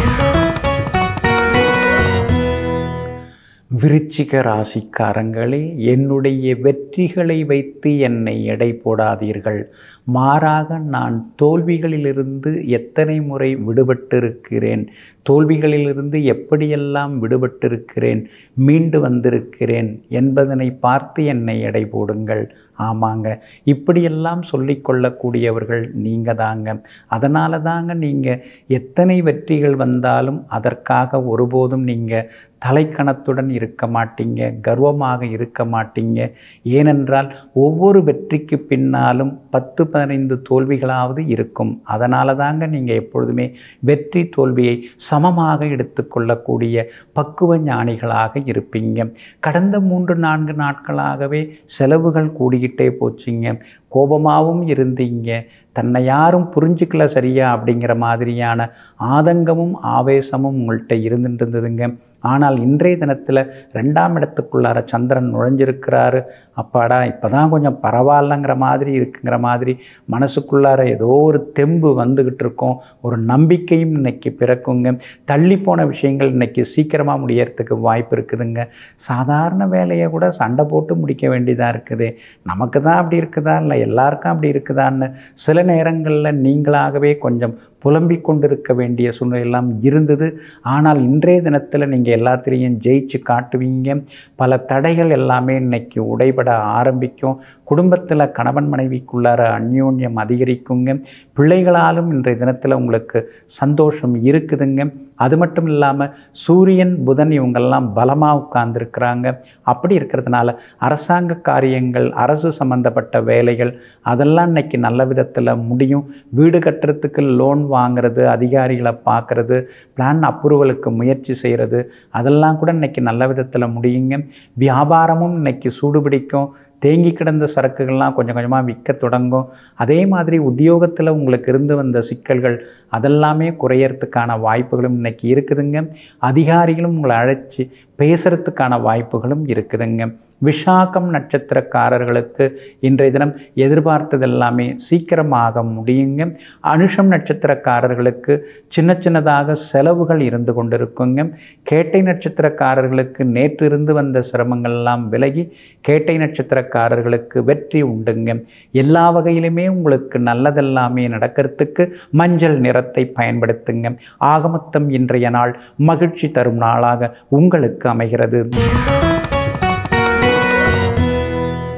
விருச்சிக ராசிக்காரங்களே, என்னுடைய வெற்றிகளை வைத்து என்னை எடை போடாதீர்கள். மாறாக நான் தோல்விகளிலிருந்து எத்தனை முறை விடுபட்டிருக்கிறேன், தோல்விகளிலிருந்து எப்படியெல்லாம் விடுபட்டிருக்கிறேன், மீண்டு வந்திருக்கிறேன் என்பதனை பார்த்து என்னை எடை போடுங்கள். ஆமாங்க, இப்படியெல்லாம் சொல்லிக்கொள்ளக்கூடியவர்கள் நீங்கள் தாங்க. அதனால தாங்க நீங்கள் எத்தனை வெற்றிகள் வந்தாலும் அதற்காக ஒருபோதும் நீங்கள் தலைக்கணத்துடன் இருக்க மாட்டீங்க, கர்வமாக இருக்க மாட்டீங்க. ஏனென்றால் ஒவ்வொரு வெற்றிக்கு பின்னாலும் 10-15 தோல்விகளாவது இருக்கும். அதனால தாங்க நீங்கள் எப்பொழுதுமே வெற்றி தோல்வியை சமமாக எடுத்துக்கொள்ளக்கூடிய பக்குவ ஞானிகளாக இருப்பீங்க. கடந்த 3-4 நாட்களாகவே செலவுகள் கூடிக்கிட்டே போச்சுங்க. கோபமாகவும் இருந்தீங்க, தன்னை யாரும் புரிஞ்சுக்கல சரியா அப்படிங்கிற மாதிரியான ஆதங்கமும் ஆவேசமும் உங்கள்கிட்ட இருந்துட்டு இருந்ததுங்க. ஆனால் இன்றைய தினத்தில் 2ஆம் இடத்துக்குள்ளார சந்திரன் நுழைஞ்சிருக்கிறாரு. அப்பாடா இப்போ தான் கொஞ்சம் பரவாயில்லங்கிற மாதிரி இருக்குங்கிற மாதிரி மனசுக்குள்ளார ஏதோ ஒரு தெம்பு வந்துக்கிட்டு இருக்கோம். ஒரு நம்பிக்கையும் இன்னைக்கு பிறக்குங்க. தள்ளி போன விஷயங்கள் இன்னைக்கு சீக்கிரமாக முடியறதுக்கு வாய்ப்பு இருக்குதுங்க. சாதாரண வேலையை கூட சண்டை போட்டு முடிக்க வேண்டியதாக இருக்குது. நமக்கு தான் அப்படி இருக்குதா, இல்லை எல்லாருக்கும் அப்படி இருக்குதான்னு சில நேரங்களில் நீங்களாகவே கொஞ்சம் புலம்பிக் கொண்டிருக்க வேண்டிய சூழ்நிலையெல்லாம் இருந்தது. ஆனால் இன்றைய தினத்தில் நீங்கள் எல்லாத்திலையும் ஜெயிச்சு காட்டுவீங்க. பல தடைகள் எல்லாமே இன்னைக்கு உடைபட ஆரம்பிக்கும். குடும்பத்தில் கணவன் மனைவிக்குள்ளார அந்யோன்யம் அதிகரிக்குங்க. பிள்ளைகளாலும் இன்றைய தினத்தில் உங்களுக்கு சந்தோஷம் இருக்குதுங்க. அது மட்டும் இல்லாமல் சூரியன் புதன் இவங்கெல்லாம் பலமாக உட்கார்ந்துருக்கிறாங்க. அப்படி இருக்கிறதுனால அரசாங்க காரியங்கள், அரசு சம்பந்தப்பட்ட வேலைகள் அதெல்லாம் இன்னைக்கு நல்ல விதத்தில் முடியும். வீடு கட்டுறதுக்கு லோன் வாங்கிறது, அதிகாரிகளை பார்க்குறது, பிளான் அப்ரூவலுக்கு முயற்சி செய்கிறது அதெல்லாம் கூட இன்னைக்கு நல்ல விதத்தில் முடியுங்க. வியாபாரமும் இன்னைக்கு சூடுபிடிக்கும். தேங்கி கிடந்த சரக்குகள்லாம் கொஞ்சம் கொஞ்சமாக விற்க தொடங்கும். அதே மாதிரி உத்தியோகத்தில் உங்களுக்கு இருந்து வந்த சிக்கல்கள் அதெல்லாமே குறையறதுக்கான வாய்ப்புகளும் இன்னைக்கு இருக்குதுங்க. அதிகாரிகளும் உங்களை அழைச்சி பேசுகிறதுக்கான வாய்ப்புகளும் இருக்குதுங்க. விஷாகம் நட்சத்திரக்காரர்களுக்கு இன்றைய தினம் எதிர்பார்த்ததெல்லாமே சீக்கிரமாக முடியுங்க. அனுஷம் நட்சத்திரக்காரர்களுக்கு சின்ன சின்னதாக செலவுகள் இருந்து கொண்டிருக்குங்க. கேட்டை நட்சத்திரக்காரர்களுக்கு நேற்று இருந்து வந்த சிரமங்கள்லாம் விலகி கேட்டை நட்சத்திரக்காரர்களுக்கு வெற்றி உண்டுங்க. எல்லா வகையிலுமே உங்களுக்கு நல்லதெல்லாமே நடக்கிறதுக்கு மஞ்சள் நிறத்தை பயன்படுத்துங்க. ஆகமொத்தம் இன்றைய நாள் மகிழ்ச்சி தரும் நாளாக உங்களுக்கு அமைகிறது.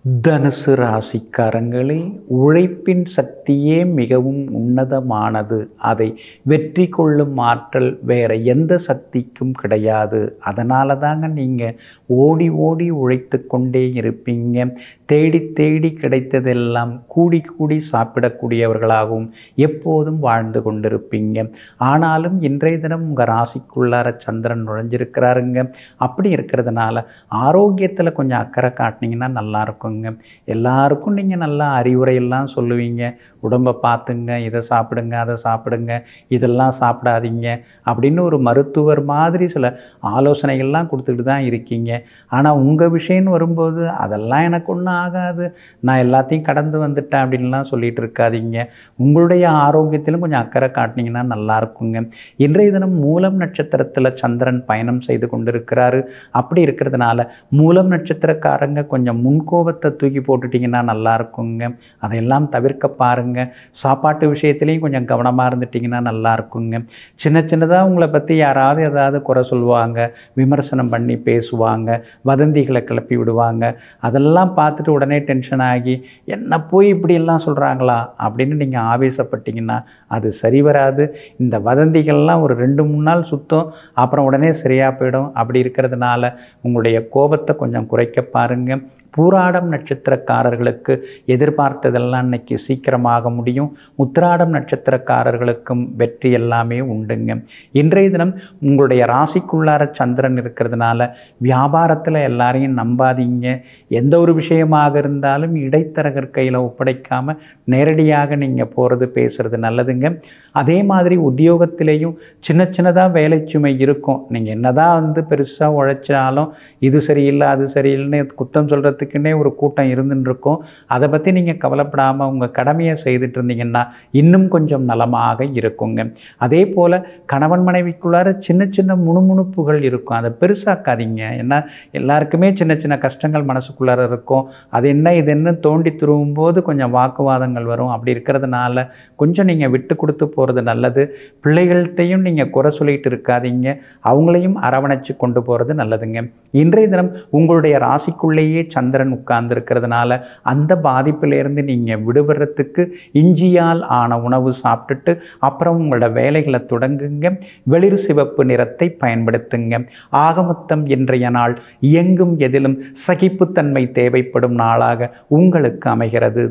தனுசு ராசிக்காரங்களே, உழைப்பின் சக்தியே மிகவும் உன்னதமானது. அதை வெற்றி கொள்ளும் ஆற்றல் வேற எந்த சக்திக்கும் கிடையாது. அதனால தாங்க நீங்கள் ஓடி ஓடி உழைத்து கொண்டே இருப்பீங்க. தேடி தேடி கிடைத்ததெல்லாம் கூடி கூடி சாப்பிடக்கூடியவர்களாகவும் எப்போதும் வாழ்ந்து கொண்டிருப்பீங்க. ஆனாலும் இன்றைய தினம் உங்கள் ராசிக்குள்ளார சந்திரன் நுழைஞ்சிருக்கிறாருங்க. அப்படி இருக்கிறதுனால ஆரோக்கியத்தில் கொஞ்சம் அக்கறை காட்டினீங்கன்னா நல்லாயிருக்கும். எல்லாருக்கும் நீங்கள் நல்லா அறிவுரையெல்லாம் சொல்லுவீங்க. உடம்பை பார்த்துங்க, இதை சாப்பிடுங்க, அதை சாப்பிடுங்க, இதெல்லாம் சாப்பிடாதீங்க அப்படின்னு ஒரு மருத்துவர் மாதிரி சில ஆலோசனைகள்லாம் கொடுத்துட்டு தான் இருக்கீங்க. ஆனால் உங்கள் விஷயம்னு வரும்போது அதெல்லாம் எனக்கு ஒன்றும் ஆகாது, நான் எல்லாத்தையும் கடந்து வந்துட்டேன் அப்படின்லாம் சொல்லிட்டு இருக்காதீங்க. உங்களுடைய ஆரோக்கியத்திலும் கொஞ்சம் அக்கறை காட்டினீங்கன்னா நல்லா இருக்குங்க. இன்றைய தினம் மூலம் நட்சத்திரத்தில் சந்திரன் பயணம் செய்து கொண்டிருக்கிறாரு. அப்படி இருக்கிறதுனால மூலம் நட்சத்திரக்காரங்க கொஞ்சம் முன்கோபத்தை தூக்கி போட்டுட்டிங்கன்னா நல்லா இருக்குங்க. அதையெல்லாம் தவிர்க்க பாருங்க. சாப்பாட்டு விஷயத்துலையும் கொஞ்சம் கவனமாக இருந்துட்டிங்கன்னா நல்லா இருக்குங்க. சின்ன சின்னதாக உங்களை பற்றி யாராவது ஏதாவது குறை சொல்லுவாங்க, விமர்சனம் பண்ணி பேசுவாங்க, வதந்திகளை கிளப்பி விடுவாங்க. அதெல்லாம் பார்த்துட்டு உடனே டென்ஷன் ஆகி என்ன போய் இப்படியெல்லாம் சொல்கிறாங்களா அப்படின்னு நீங்கள் ஆவேசப்பட்டீங்கன்னா அது சரி வராது. இந்த வதந்திகள்லாம் ஒரு 2-3 நாள் சுத்தம், அப்புறம் உடனே சரியாக போயிடும். அப்படி இருக்கிறதுனால உங்களுடைய கோபத்தை கொஞ்சம் குறைக்க பாருங்கள். பூராடம் நட்சத்திரக்காரர்களுக்கு எதிர்பார்த்ததெல்லாம் இன்னைக்கு சீக்கிரமாக முடியும். உத்திராடம் நட்சத்திரக்காரர்களுக்கும் வெற்றி எல்லாமே உண்டுங்க. இன்றைய தினம் உங்களுடைய ராசிக்குள்ளார சந்திரன் இருக்கிறதுனால வியாபாரத்தில் எல்லாரையும் நம்பாதீங்க. எந்த ஒரு விஷயமாக இருந்தாலும் இடைத்தரகர் கையில் ஒப்படைக்காமல் நேரடியாக நீங்கள் போகிறது பேசுகிறது நல்லதுங்க. அதே மாதிரி உத்தியோகத்திலேயும் சின்ன சின்னதாக வேலை சுமை இருக்கும். நீங்கள் என்னதான் பெருசாக உழைச்சாலும் இது சரியில்லை அது சரியில்லைன்னு குத்தம் சொல்கிறதுக்குன்னே ஒரு கூட்டம் இருந்துன்னு இருக்கும். அதை பற்றி நீங்கள் கவலைப்படாமல் உங்கள் கடமையை செய்துட்டு இருந்தீங்கன்னா இன்னும் கொஞ்சம் நலமாக இருக்குங்க. அதே போல் கணவன் மனைவிக்குள்ளார சின்ன சின்ன முணுமுணுப்புகள் இருக்கும். அதை பெருசாக்காதீங்க. ஏன்னா எல்லாருக்குமே சின்ன சின்ன கஷ்டங்கள் மனசுக்குள்ளார இருக்கும். அது என்ன இது என்ன தோண்டி துருவும் போது கொஞ்சம் வாக்குவாதங்கள் வரும். அப்படி இருக்கிறதுனால கொஞ்சம் நீங்கள் விட்டு கொடுத்து போகிறது நல்லது. பிள்ளைகள்கிட்டையும் நீங்கள் குறை சொல்லிட்டு இருக்காதீங்க, அவங்களையும் அரவணைச்சு கொண்டு போகிறது நல்லதுங்க. இன்றைய தினம் உங்களுடைய ராசிக்குள்ளேயே சந்திரன் உட்கார்ந்து இருக்கிறதுனால அந்த பாதிப்பிலிருந்து நீங்கள் விடுபடுறதுக்கு இஞ்சியால் ஆன உணவு சாப்பிட்டுட்டு அப்புறம் உங்களோட வேலைகளை தொடங்குங்க. வெளிர் சிவப்பு நிறத்தை பயன்படுத்துங்க. ஆகமொத்தம் இன்றைய நாள் இயங்கும் எதிலும் சகிப்புத்தன்மை தேவைப்படும் நாளாக உங்களுக்கு அமைகிறது.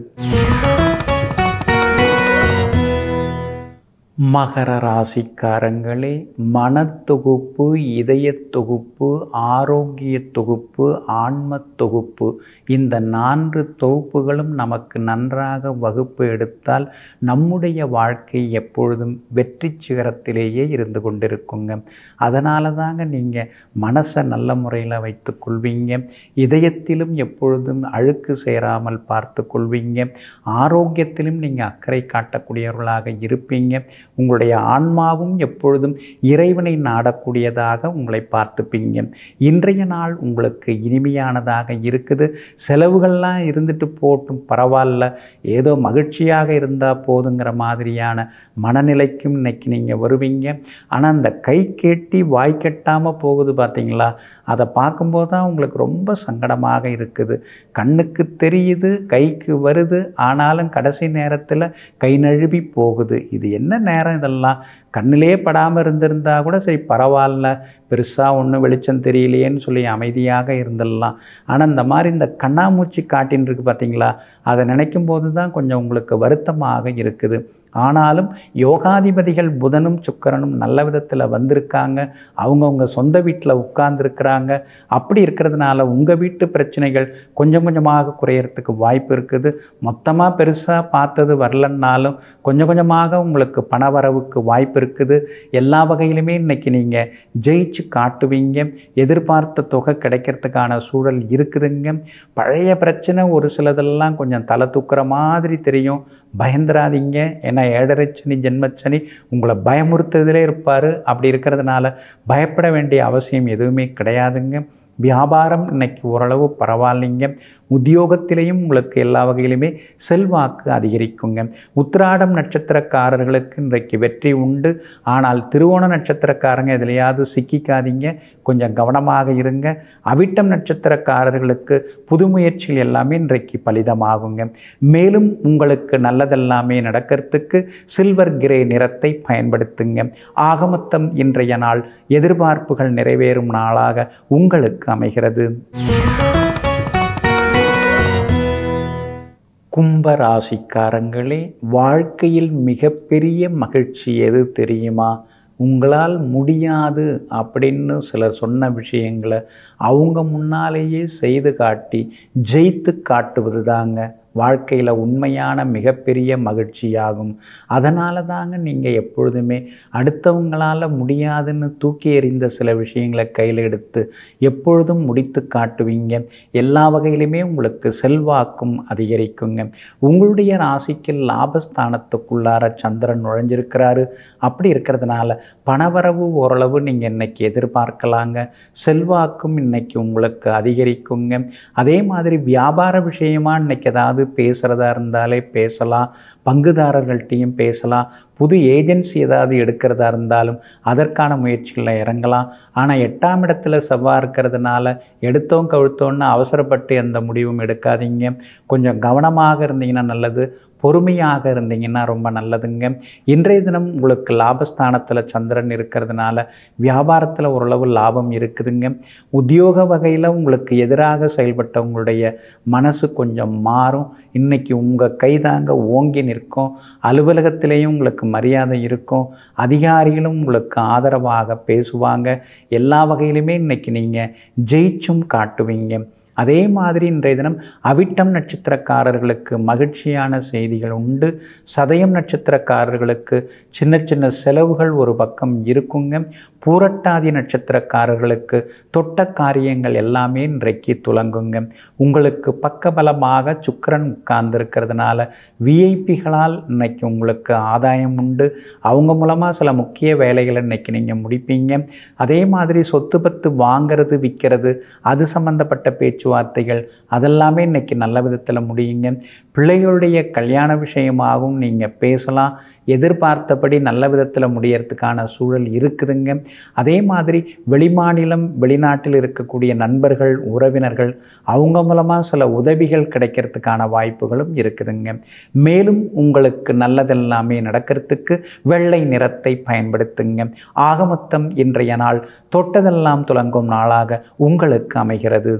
மகர ராசிக்காரங்களே, மனத்தொகுப்பு, இதய தொகுப்பு, ஆரோக்கிய தொகுப்பு, ஆன்ம தொகுப்பு, இந்த 4 தொகுப்புகளும் நமக்கு நன்றாக வகுப்பு எடுத்தால் நம்முடைய வாழ்க்கை எப்பொழுதும் வெற்றி சிகரத்திலேயே இருந்து கொண்டிருக்குங்க. அதனால தாங்க நீங்கள் மனசை நல்ல முறையில் வைத்து கொள்வீங்க. இதயத்திலும் எப்பொழுதும் அழுக்கு சேராமல் பார்த்து கொள்வீங்க. ஆரோக்கியத்திலும் நீங்கள் அக்கறை காட்டக்கூடியவர்களாக இருப்பீங்க. உங்களுடைய ஆன்மாவும் எப்பொழுதும் இறைவனை நாடக்கூடியதாக உங்களை பார்த்துப்பீங்க. இன்றைய நாள் உங்களுக்கு இனிமையானதாக இருக்குது. செலவுகள்லாம் இருந்துட்டு போட்டும் பரவாயில்ல, ஏதோ மகிழ்ச்சியாக இருந்தால் போதுங்கிற மாதிரியான மனநிலைக்கும் இன்னைக்கு நீங்கள் வருவீங்க. ஆனால் அந்த கை கேட்டி வாய் கட்டாமல் போகுது பார்த்தீங்களா, அதை பார்க்கும்போது தான் உங்களுக்கு ரொம்ப சங்கடமாக இருக்குது. கண்ணுக்கு தெரியுது, கைக்கு வருது, ஆனாலும் கடைசி நேரத்தில் கை நழுவி போகுது. இது என்ன நேரம் இதெல்லாம்? கண்ணிலே படாமல் இருந்திருந்தா கூட சரி பரவாயில்ல, பெருசாக ஒன்றும் வெளிச்சம் தெரியலையேன்னு சொல்லி அமைதியாக இருந்துடலாம். ஆனால் இந்த மாதிரி இந்த கண்ணாமூச்சி காட்டின்னு இருக்குது பார்த்தீங்களா, அதை நினைக்கும் போது தான் கொஞ்சம் உங்களுக்கு வருத்தமாக இருக்குது. ஆனாலும் யோகாதிபதிகள் புதனும் சுக்கிரனும் நல்ல விதத்தில் வந்திருக்காங்க. அவங்கவுங்க சொந்த வீட்டில் உட்கார்ந்துருக்கிறாங்க. அப்படி இருக்கிறதுனால உங்கள் வீட்டு பிரச்சனைகள் கொஞ்சம் கொஞ்சமாக குறையறதுக்கு வாய்ப்பு இருக்குது. மொத்தமாக பெருசாக பார்த்தது வரலன்னாலும் கொஞ்சம் கொஞ்சமாக உங்களுக்கு பணவரவுக்கு வாய்ப்பு இருக்குது. எல்லா வகையிலுமே இன்றைக்கி நீங்கள் ஜெயிச்சு காட்டுவீங்க. எதிர்பார்த்த தொகை கிடைக்கிறதுக்கான சூழல் இருக்குதுங்க. பழைய பிரச்சனை ஒரு சிலதெல்லாம் கொஞ்சம் தலை தூக்குற மாதிரி தெரியும். பயந்துராதீங்க. ஏன்னா 7.5 சனி ஜென்மச்சனி உங்களை பயமுறுத்துறதுலே இருப்பார். அப்படி இருக்கிறதுனால பயப்பட வேண்டிய அவசியம் எதுவுமே கிடையாதுங்க. வியாபாரம் இன்னைக்கு ஓரளவு பரவாயில்லைங்க. உத்தியோகத்திலையும் உங்களுக்கு எல்லா வகையிலுமே செல்வாக்கு அதிகரிக்குங்க. உத்திராடம் நட்சத்திரக்காரர்களுக்கு இன்றைக்கு வெற்றி உண்டு. ஆனால் திருவோண நட்சத்திரக்காரங்க எதுலையாவது சிக்கிக்காதீங்க, கொஞ்சம் கவனமாக இருங்க. அவிட்டம் நட்சத்திரக்காரர்களுக்கு புது முயற்சிகள் எல்லாமே இன்றைக்கு பலிதமாகுங்க. மேலும் உங்களுக்கு நல்லதெல்லாமே நடக்கிறதுக்கு சில்வர் கிரே நிறத்தை பயன்படுத்துங்க. ஆகமொத்தம் இன்றைய நாள் எதிர்பார்ப்புகள் நிறைவேறும் நாளாக உங்களுக்கு அமைகிறது. கும்பராசிக்காரங்களே, வாழ்க்கையில் மிகப்பெரிய மகிழ்ச்சி எது தெரியுமா? உங்களால் முடியாது அப்படின்னு சிலர் சொன்ன விஷயங்களை அவங்க முன்னாலேயே செய்து காட்டி ஜெயித்து காட்டுவது தாங்க வாழ்க்கையில் உண்மையான மிகப்பெரிய மகிழ்ச்சியாகும். அதனால தாங்க நீங்கள் எப்பொழுதுமே அடுத்தவங்களால் முடியாதுன்னு தூக்கி எறிந்த சில விஷயங்களை கையில் எடுத்து எப்பொழுதும் முடித்து காட்டுவீங்க. எல்லா வகையிலுமே உங்களுக்கு செல்வாக்கும் அதிகரிக்குங்க. உங்களுடைய ராசிக்கு லாபஸ்தானத்துக்குள்ளார சந்திரன் நுழைஞ்சிருக்கிறாரு. அப்படி இருக்கிறதுனால பணவரவு ஓரளவு நீங்கள் இன்னைக்கு எதிர்பார்க்கலாங்க. செல்வாக்கும் இன்னைக்கு உங்களுக்கு அதிகரிக்குங்க. அதே மாதிரி வியாபார விஷயமா இன்னைக்கு ஏதாவது பேசுகிறதா இருந்தாலே பேசலாம். பங்குதாரர்கள்ட்டையும் பேசலாம். புது ஏஜென்சி ஏதாவது எடுக்கிறதா இருந்தாலும் அதற்கான முயற்சிகளில் இறங்கலாம். ஆனால் 8ஆம் இடத்துல செவ்வாய் இருக்கிறதுனால எடுத்தோம் கழுத்தோன்னு அவசரப்பட்டு எந்த முடிவும் எடுக்காதீங்க. கொஞ்சம் கவனமாக இருந்தீங்கன்னா நல்லது. பொறுமையாக இருந்தீங்கன்னா ரொம்ப நல்லதுங்க. இன்றைய தினம் உங்களுக்கு லாபஸ்தானத்தில் சந்திரன் இருக்கிறதுனால வியாபாரத்தில் ஓரளவு லாபம் இருக்குதுங்க. உத்தியோக வகையில் உங்களுக்கு எதிராக செயல்பட்டவங்களுடைய மனசு கொஞ்சம் மாறும். இன்றைக்கி உங்கள் கைதாங்க ஓங்கி நிற்கும். அலுவலகத்திலேயும் உங்களுக்கு மரியாதை இருக்கும். அதிகாரிகளும் உங்களுக்கு ஆதரவாக பேசுவாங்க. எல்லா வகையிலுமே இன்றைக்கி நீங்கள் ஜெயிச்சும் காட்டுவீங்க. அதே மாதிரி இன்றைய தினம் அவிட்டம் நட்சத்திரக்காரர்களுக்கு மகிழ்ச்சியான செய்திகள் உண்டு. சதயம் நட்சத்திரக்காரர்களுக்கு சின்ன சின்ன செலவுகள் ஒரு பக்கம் இருக்குங்க. பூரட்டாதி நட்சத்திரக்காரர்களுக்கு தொட்ட காரியங்கள் எல்லாமே இன்றைக்கு துலங்குங்க. உங்களுக்கு பக்கபலமாக சுக்கிரன் உட்கார்ந்துருக்கிறதுனால விஐபிகளால் இன்னைக்கு உங்களுக்கு ஆதாயம் உண்டு. அவங்க மூலமாக சில முக்கிய வேலைகளை இன்னைக்கு நீங்கள் முடிப்பீங்க. அதே மாதிரி சொத்து பத்து வாங்கிறது விற்கிறது அது சம்பந்தப்பட்ட பேச்சுவார்த்தைகள் அதெல்லாமே இன்னைக்கு நல்ல விதத்தில் முடியுங்க. பிள்ளைகளுடைய கல்யாண விஷயமாகவும் நீங்கள் பேசலாம். எதிர்பார்த்தபடி நல்ல விதத்தில் முடியறதுக்கான சூழல் இருக்குதுங்க. அதே மாதிரி வெளிமாநிலம் வெளிநாட்டில் இருக்கக்கூடிய நண்பர்கள் உறவினர்கள் அவங்க மூலமாக சில உதவிகள் கிடைக்கிறதுக்கான வாய்ப்புகளும் இருக்குதுங்க. மேலும் உங்களுக்கு நல்லதெல்லாமே நடக்கிறதுக்கு வெள்ளை நிறத்தை பயன்படுத்துங்க. ஆகமொத்தம் இன்றைய நாள் தொட்டதெல்லாம் துலங்கும் நாளாக உங்களுக்கு அமைகிறது.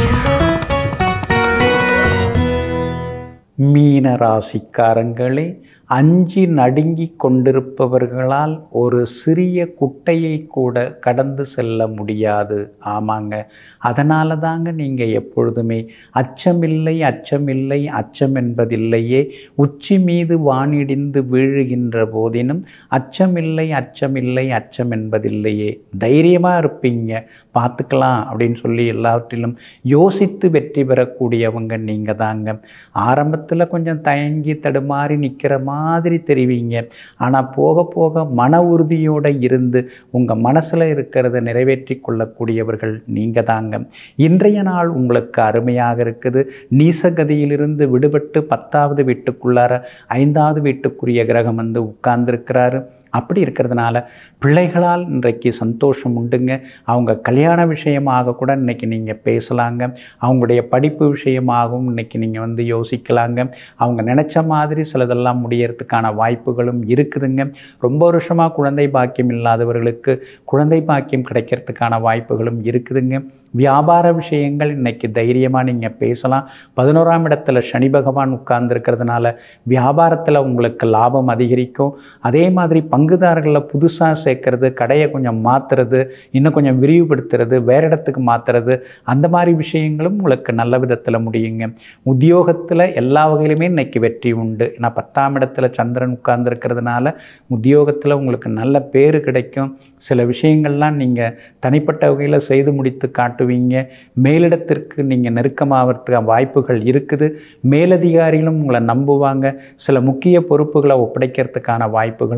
மீன ராசிக்காரங்களே, அஞ்சி நடுங்கி கொண்டிருப்பவர்களால் ஒரு சிறிய குட்டையை கூட கடந்து செல்ல முடியாது. ஆமாங்க, அதனால தாங்க நீங்கள் எப்பொழுதுமே அச்சமில்லை அச்சமில்லை அச்சம் என்பதில்லையே. உச்சி மீது வானிடிந்து வீழுகின்ற போதினும் அச்சமில்லை அச்சமில்லை அச்சம் என்பதில்லையே. தைரியமாக இருப்பீங்க, பார்த்துக்கலாம் அப்படின்னு சொல்லி எல்லாவற்றிலும் யோசித்து வெற்றி பெறக்கூடியவங்க நீங்கள் தாங்க. ஆரம்பத்தில் கொஞ்சம் தயங்கி தடுமாறி நிற்கிற மாதிரி தெரிவிங்க. ஆனால் போக போக மன உறுதியோடு இருந்து உங்கள் மனசில் இருக்கிறத நிறைவேற்றி கொள்ளக்கூடியவர்கள் நீங்கள் தாங்க. இன்றைய நாள் உங்களுக்கு அருமையாக இருக்குது. நீசகதியிலிருந்து விடுபட்டு 10வது வீட்டுக்குள்ளார 5வது வீட்டுக்குரிய கிரகம் வந்து உட்கார்ந்துருக்கிறாரு. அப்படி இருக்கிறதுனால பிள்ளைகளால் இன்றைக்கு சந்தோஷம் உண்டுங்க. அவங்க கல்யாண விஷயமாக கூட இன்றைக்கி நீங்கள் பேசலாங்க. அவங்களுடைய படிப்பு விஷயமாகவும் இன்றைக்கி நீங்கள் வந்து யோசிக்கலாங்க. அவங்க நினச்ச மாதிரி சிலதெல்லாம் முடியறதுக்கான வாய்ப்புகளும் இருக்குதுங்க. ரொம்ப வருஷமாக குழந்தை பாக்கியம் இல்லாதவர்களுக்கு குழந்தை பாக்கியம் கிடைக்கிறதுக்கான வாய்ப்புகளும் இருக்குதுங்க. வியாபார விஷயங்கள் இன்றைக்கி தைரியமாக நீங்கள் பேசலாம். 11ஆம் இடத்துல சனி பகவான் உட்கார்ந்துருக்கிறதுனால வியாபாரத்தில் உங்களுக்கு லாபம் அதிகரிக்கும். அதே மாதிரி பங்குதாரர்களில் புதுசாக சேர்க்கறது, கடையை கொஞ்சம் மாற்றுறது, இன்னும் கொஞ்சம் விரிவுபடுத்துறது, வேறு இடத்துக்கு மாற்றுறது, அந்த மாதிரி விஷயங்களும் உங்களுக்கு நல்ல விதத்தில் முடியுங்க. உத்தியோகத்தில் எல்லா வகையிலுமே இன்றைக்கி வெற்றி உண்டு. ஏன்னா 10ஆம் இடத்துல சந்திரன் உட்கார்ந்துருக்கிறதுனால உத்தியோகத்தில் உங்களுக்கு நல்ல பேர் கிடைக்கும். சில விஷயங்கள்லாம் நீங்கள் தனிப்பட்ட வகையில் செய்து முடித்து காட்டுவீங்க. மேலிடத்திற்கு நீங்கள் நெருக்கமாகறதுக்கு வாய்ப்புகள் இருக்குது. மேலதிகாரிகளும் உங்களை நம்புவாங்க. சில முக்கிய பொறுப்புகளை ஒப்படைக்கிறதுக்கான வாய்ப்புகளும் இருக்குது.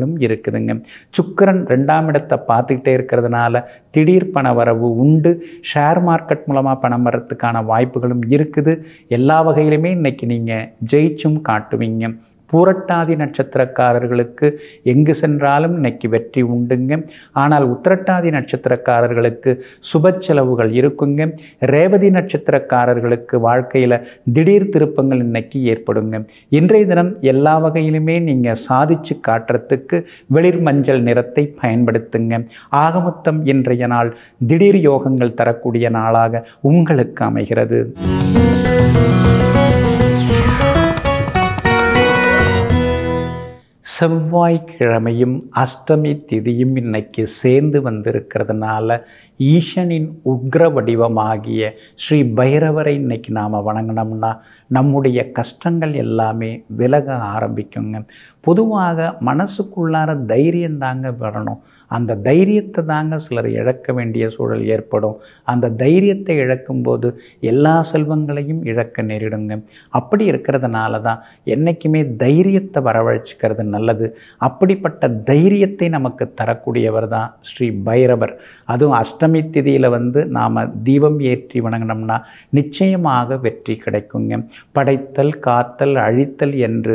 இருக்குதுங்க. சுக்கிரன் 2ஆம் இடத்தை பார்த்துக்கிட்டே இருக்கிறதுனால திடீர் பண வரவு உண்டு. ஷேர் மார்க்கெட் மூலமாக பணம் வரத்துக்கான வாய்ப்புகளும் இருக்குது. எல்லா வகையிலுமே இன்றைக்கி நீங்கள் ஜெயிச்சும் காட்டுவீங்க. பூரட்டாதி நட்சத்திரக்காரர்களுக்கு எங்கு சென்றாலும் இன்னைக்கு வெற்றி உண்டுங்க. ஆனால் உத்திரட்டாதி நட்சத்திரக்காரர்களுக்கு சுப செலவுகள் இருக்குங்க. ரேவதி நட்சத்திரக்காரர்களுக்கு வாழ்க்கையில் திடீர் திருப்பங்கள் இன்னைக்கு ஏற்படுங்க. இன்றைய தினம் எல்லா வகையிலுமே நீங்கள் சாதிச்சு காட்டுறதுக்கு வெளிர் மஞ்சள் நிறத்தை பயன்படுத்துங்க. ஆகமொத்தம் இன்றைய நாள் திடீர் யோகங்கள் தரக்கூடிய நாளாக உங்களுக்கு அமைகிறது. செவ்வாய்க்கிழமையும் அஷ்டமி திதியும் இன்னைக்கு சேர்ந்து வந்திருக்கிறதுனால ஈசனின் உக்ர வடிவமாகிய ஸ்ரீ பைரவரை இன்னைக்கு நாம் வணங்கினோம்னா நம்முடைய கஷ்டங்கள் எல்லாமே விலக ஆரம்பிக்குங்க. பொதுவாக மனசுக்குள்ளார தைரியம் தாங்க வரணும். அந்த தைரியத்தை தாங்க சிலர் இழக்க வேண்டிய சூழல் ஏற்படும். அந்த தைரியத்தை இழக்கும்போது எல்லா செல்வங்களையும் இழக்க நேரிடுங்க. அப்படி இருக்கிறதுனால தான் என்றைக்குமே தைரியத்தை வரவழைச்சிக்கிறது நல்லது. அப்படிப்பட்ட தைரியத்தை நமக்கு தரக்கூடியவர் தான் ஸ்ரீ பைரவர். அதுவும் அஷ்டமி திதியில் நாம் தீபம் ஏற்றி வணங்கினோம்னா நிச்சயமாக வெற்றி கிடைக்குங்க. படைத்தல், காத்தல், அழித்தல் என்று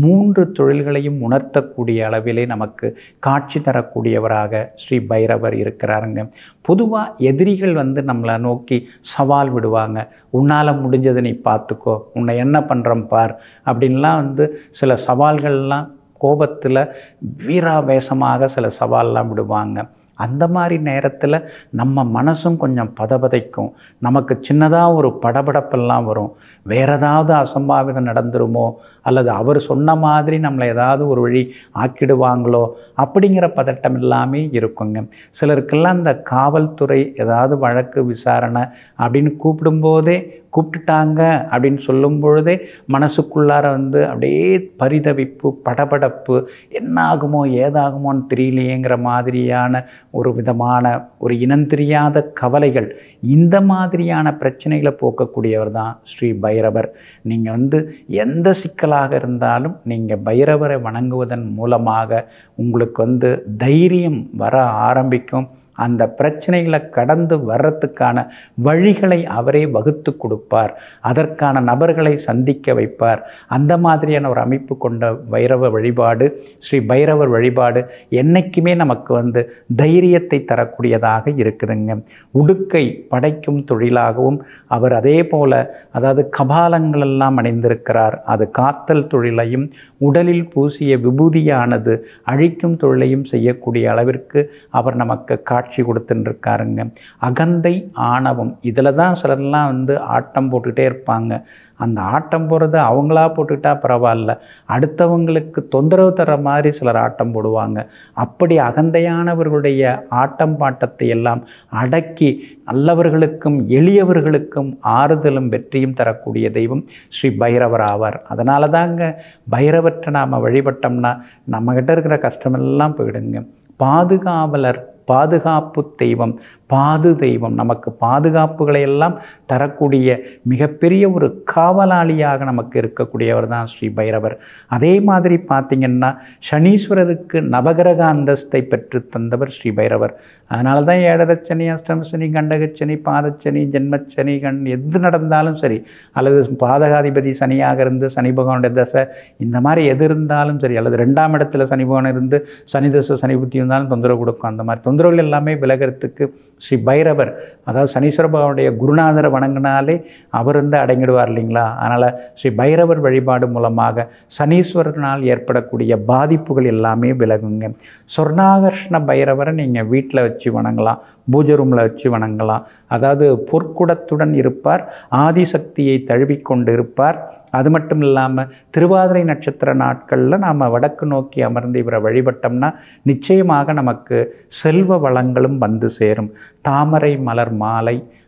3 தொழில்களையும் உணர்த்தக்கூடிய அளவிலே நமக்கு காட்சி தரக்கூடியவராக ஸ்ரீ பைரவர் இருக்கிறாருங்க. பொதுவாக எதிரிகள் நம்மளை நோக்கி சவால் விடுவாங்க. உன்னால் முடிஞ்சதை நீ பார்த்துக்கோ, உன்னை என்ன பண்ணுறோம் பார் அப்படின்லாம் சில சவால்கள்லாம் கோபத்தில் வீராவேசமாக சில சவால்லாம் விடுவாங்க. அந்த மாதிரி நேரத்தில் நம்ம மனசும் கொஞ்சம் பதபதைக்கும். நமக்கு சின்னதாக ஒரு படபடப்பெல்லாம் வரும். வேறு ஏதாவது அசம்பாவிதம் நடந்துருமோ, அல்லது அவர் சொன்ன மாதிரி நம்மளை ஏதாவது ஒரு வழி ஆக்கிடுவாங்களோ அப்படிங்கிற பதட்டம் எல்லாமே இருக்குங்க. சிலருக்கெல்லாம் இந்த காவல்துறை ஏதாவது வழக்கு விசாரணை அப்படின்னு கூப்பிட்டுட்டாங்க அப்படின்னு சொல்லும் பொழுதே மனசுக்குள்ளார அப்படியே பரிதவிப்பு, படபடப்பு, என்ன ஆகுமோ ஏதாகுமோன்னு தெரியலையேங்கிற மாதிரியான ஒரு விதமான ஒரு இனந்தெரியாத கவலைகள், இந்த மாதிரியான பிரச்சனைகளை போக்கக்கூடியவர் தான் ஸ்ரீ பைரவர். நீங்கள் எந்த சிக்கலாக இருந்தாலும் நீங்கள் பைரவரை வணங்குவதன் மூலமாக உங்களுக்கு தைரியம் வர ஆரம்பிக்கும். அந்த பிரச்சனைகளை கடந்து வர்றதுக்கான வழிகளை அவரே வகுத்து கொடுப்பார். அதற்கான நபர்களை சந்திக்க வைப்பார். அந்த மாதிரியான ஒரு அமைப்பு கொண்ட பைரவ வழிபாடு, ஸ்ரீ பைரவர் வழிபாடு என்றைக்குமே நமக்கு தைரியத்தை தரக்கூடியதாக இருக்குதுங்க. உடுக்கை படைக்கும் தொழிலாகவும் அவர் அதே போல் அதாவது கபாலங்கள் எல்லாம் அணிந்திருக்கிறார். அது காத்தல் தொழிலையும் உடலில் பூசிய விபூதியானது அழிக்கும் தொழிலையும் செய்யக்கூடிய அளவிற்கு அவர் நமக்கு காட்சி கொடுத்துருக்காருங்க. அகந்தை, ஆணவம், இதில் தான் சிலர்லாம் ஆட்டம் போட்டுக்கிட்டே இருப்பாங்க. அந்த ஆட்டம் போடுறது அவங்களா போட்டுக்கிட்டா பரவாயில்ல, அடுத்தவங்களுக்கு தொந்தரவு தர மாதிரி சிலர் ஆட்டம் போடுவாங்க. அப்படி அகந்தையானவர்களுடைய ஆட்டம் பாட்டத்தை எல்லாம் அடக்கி நல்லவர்களுக்கும் எளியவர்களுக்கும் ஆறுதலும் வெற்றியும் தரக்கூடிய தெய்வம் ஸ்ரீ பைரவர் ஆவார். அதனால தாங்க பைரவற்றை நாம் வழிபட்டோம்னா நம்மகிட்ட இருக்கிற கஷ்டமெல்லாம் போயிடுங்க. பாதுகாவலர், பாதுகாப்பு தெய்வம், தெய்வம், நமக்கு பாதுகாப்புகளை எல்லாம் தரக்கூடிய மிகப்பெரிய ஒரு காவலாளியாக நமக்கு இருக்கக்கூடியவர் தான் ஸ்ரீ பைரவர். அதே மாதிரி பார்த்திங்கன்னா சனீஸ்வரருக்கு நவகிரக அந்தஸ்தை பெற்று தந்தவர் ஸ்ரீ பைரவர். அதனால தான் 7.5 சனி, அஷ்டம சனி, கண்டகச்சனி, பாதச்சனி, ஜென்மச்சனி, எது நடந்தாலும் சரி, அல்லது பாதகாதிபதி சனியாக இருந்து சனி பகவானுடைய தசை இந்த மாதிரி எது இருந்தாலும் சரி, அல்லது 2ஆம் இடத்துல சனி பகவான் இருந்து சனி தசை சனி புத்தி இருந்தாலும் தொந்தரவு கொடுக்கும். அந்த மாதிரி தொந்தரவுகள் எல்லாமே விலகிறதுக்கு ஸ்ரீ பைரவர், அதாவது சனீஸ்வர பகவானுடைய குருநாதரை வணங்கினாலே அவர் அடங்கிடுவார் இல்லைங்களா. அதனால் ஸ்ரீ பைரவர் வழிபாடு மூலமாக சனீஸ்வரனால் ஏற்படக்கூடிய பாதிப்புகள் எல்லாமே விலகுங்க. சொர்ணாகர்ஷ்ண பைரவரை நீங்கள் வீட்டில் வச்சு வணங்கலாம், பூஜை ரூமில் வச்சு வணங்கலாம். அதாவது பொற்குடத்துடன் இருப்பார், ஆதிசக்தியை தழுவிக்கொண்டு இருப்பார். அது மட்டும் இல்லாமல் திருவாதிரை நட்சத்திர நாட்களில் நாம் வடக்கு நோக்கி அமர்ந்து இவரை வழிபட்டோம்னா நிச்சயமாக நமக்கு செல்வ வளங்களும் வந்து சேரும். தாமரை மலர் மாலை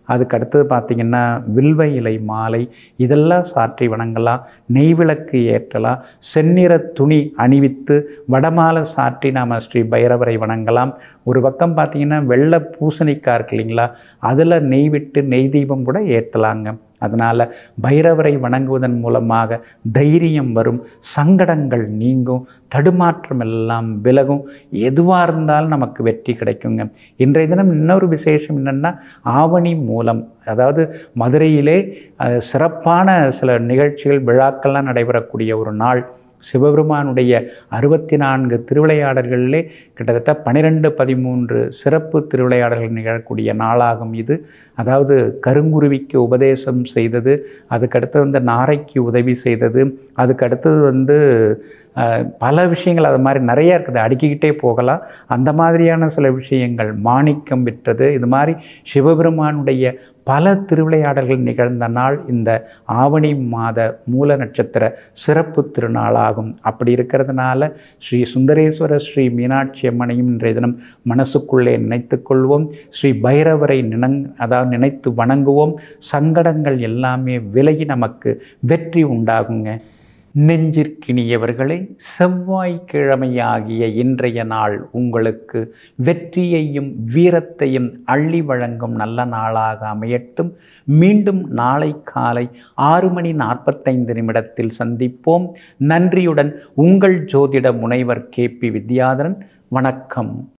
அதுக்கு அடுத்தது பார்த்திங்கன்னா வில்வ இலை மாலை இதெல்லாம் சாற்றி வணங்கலாம். நெய்விளக்கு ஏற்றலாம். செந்நிற துணி அணிவித்து வடமாலை சாற்றி நாம் ஸ்ரீ பைரவரை வணங்கலாம். ஒரு பக்கம் பார்த்திங்கன்னா வெள்ளை பூசணிக்காய் இருக்கு இல்லைங்களா, அதில் நெய் விட்டு நெய் தீபம் கூட ஏற்றலாங்க. அதனால் பைரவரை வணங்குவதன் மூலமாக தைரியம் வரும், சங்கடங்கள் நீங்கும், தடுமாற்றம் எல்லாம் விலகும், எதுவாக இருந்தாலும் நமக்கு வெற்றி கிடைக்குங்க. இன்றைய தினம் இன்னொரு விசேஷம் என்னென்னா ஆவணி மூலம், அதாவது மதுரையிலே சிறப்பான சில நிகழ்ச்சிகள் விழாக்கள்லாம் நடைபெறக்கூடிய ஒரு நாள். சிவபெருமானுடைய 64 திருவிளையாடல்களிலே கிட்டத்தட்ட 12, 13 சிறப்பு திருவிளையாடல்கள் நிகழக்கூடிய நாளாகும் இது. அதாவது கருங்குருவிக்கு உபதேசம் செய்தது, அதுக்கடுத்து நாரைக்கு உதவி செய்தது, அதுக்கடுத்தது பல விஷயங்கள் அது மாதிரி நிறைய இருக்குது, அடுக்கிக்கிட்டே போகலாம். அந்த மாதிரியான சில விஷயங்கள், மாணிக்கம் விற்றது, இது மாதிரி சிவபெருமானுடைய பல திருவிளையாடல்கள் நிகழ்ந்த நாள் இந்த ஆவணி மாத மூல நட்சத்திர சிறப்பு திருநாளாகும். அப்படி இருக்கிறதுனால ஸ்ரீ சுந்தரேஸ்வரர் ஸ்ரீ மீனாட்சி அம்மனையும் இன்றைய தினம் மனசுக்குள்ளே நினைத்து கொள்வோம். ஸ்ரீ பைரவரை நினைத்து வணங்குவோம். சங்கடங்கள் எல்லாமே விலகி நமக்கு வெற்றி உண்டாகுங்க. நெஞ்சிற்கினியவர்களே, செவ்வாய்க்கிழமையாகிய இன்றைய நாள் உங்களுக்கு வெற்றியையும் வீரத்தையும் அள்ளி வழங்கும் நல்ல நாளாக அமையட்டும். மீண்டும் நாளை காலை 6:45 சந்திப்போம். நன்றியுடன் உங்கள் ஜோதிட முனைவர் KP வித்யாதரன். வணக்கம்.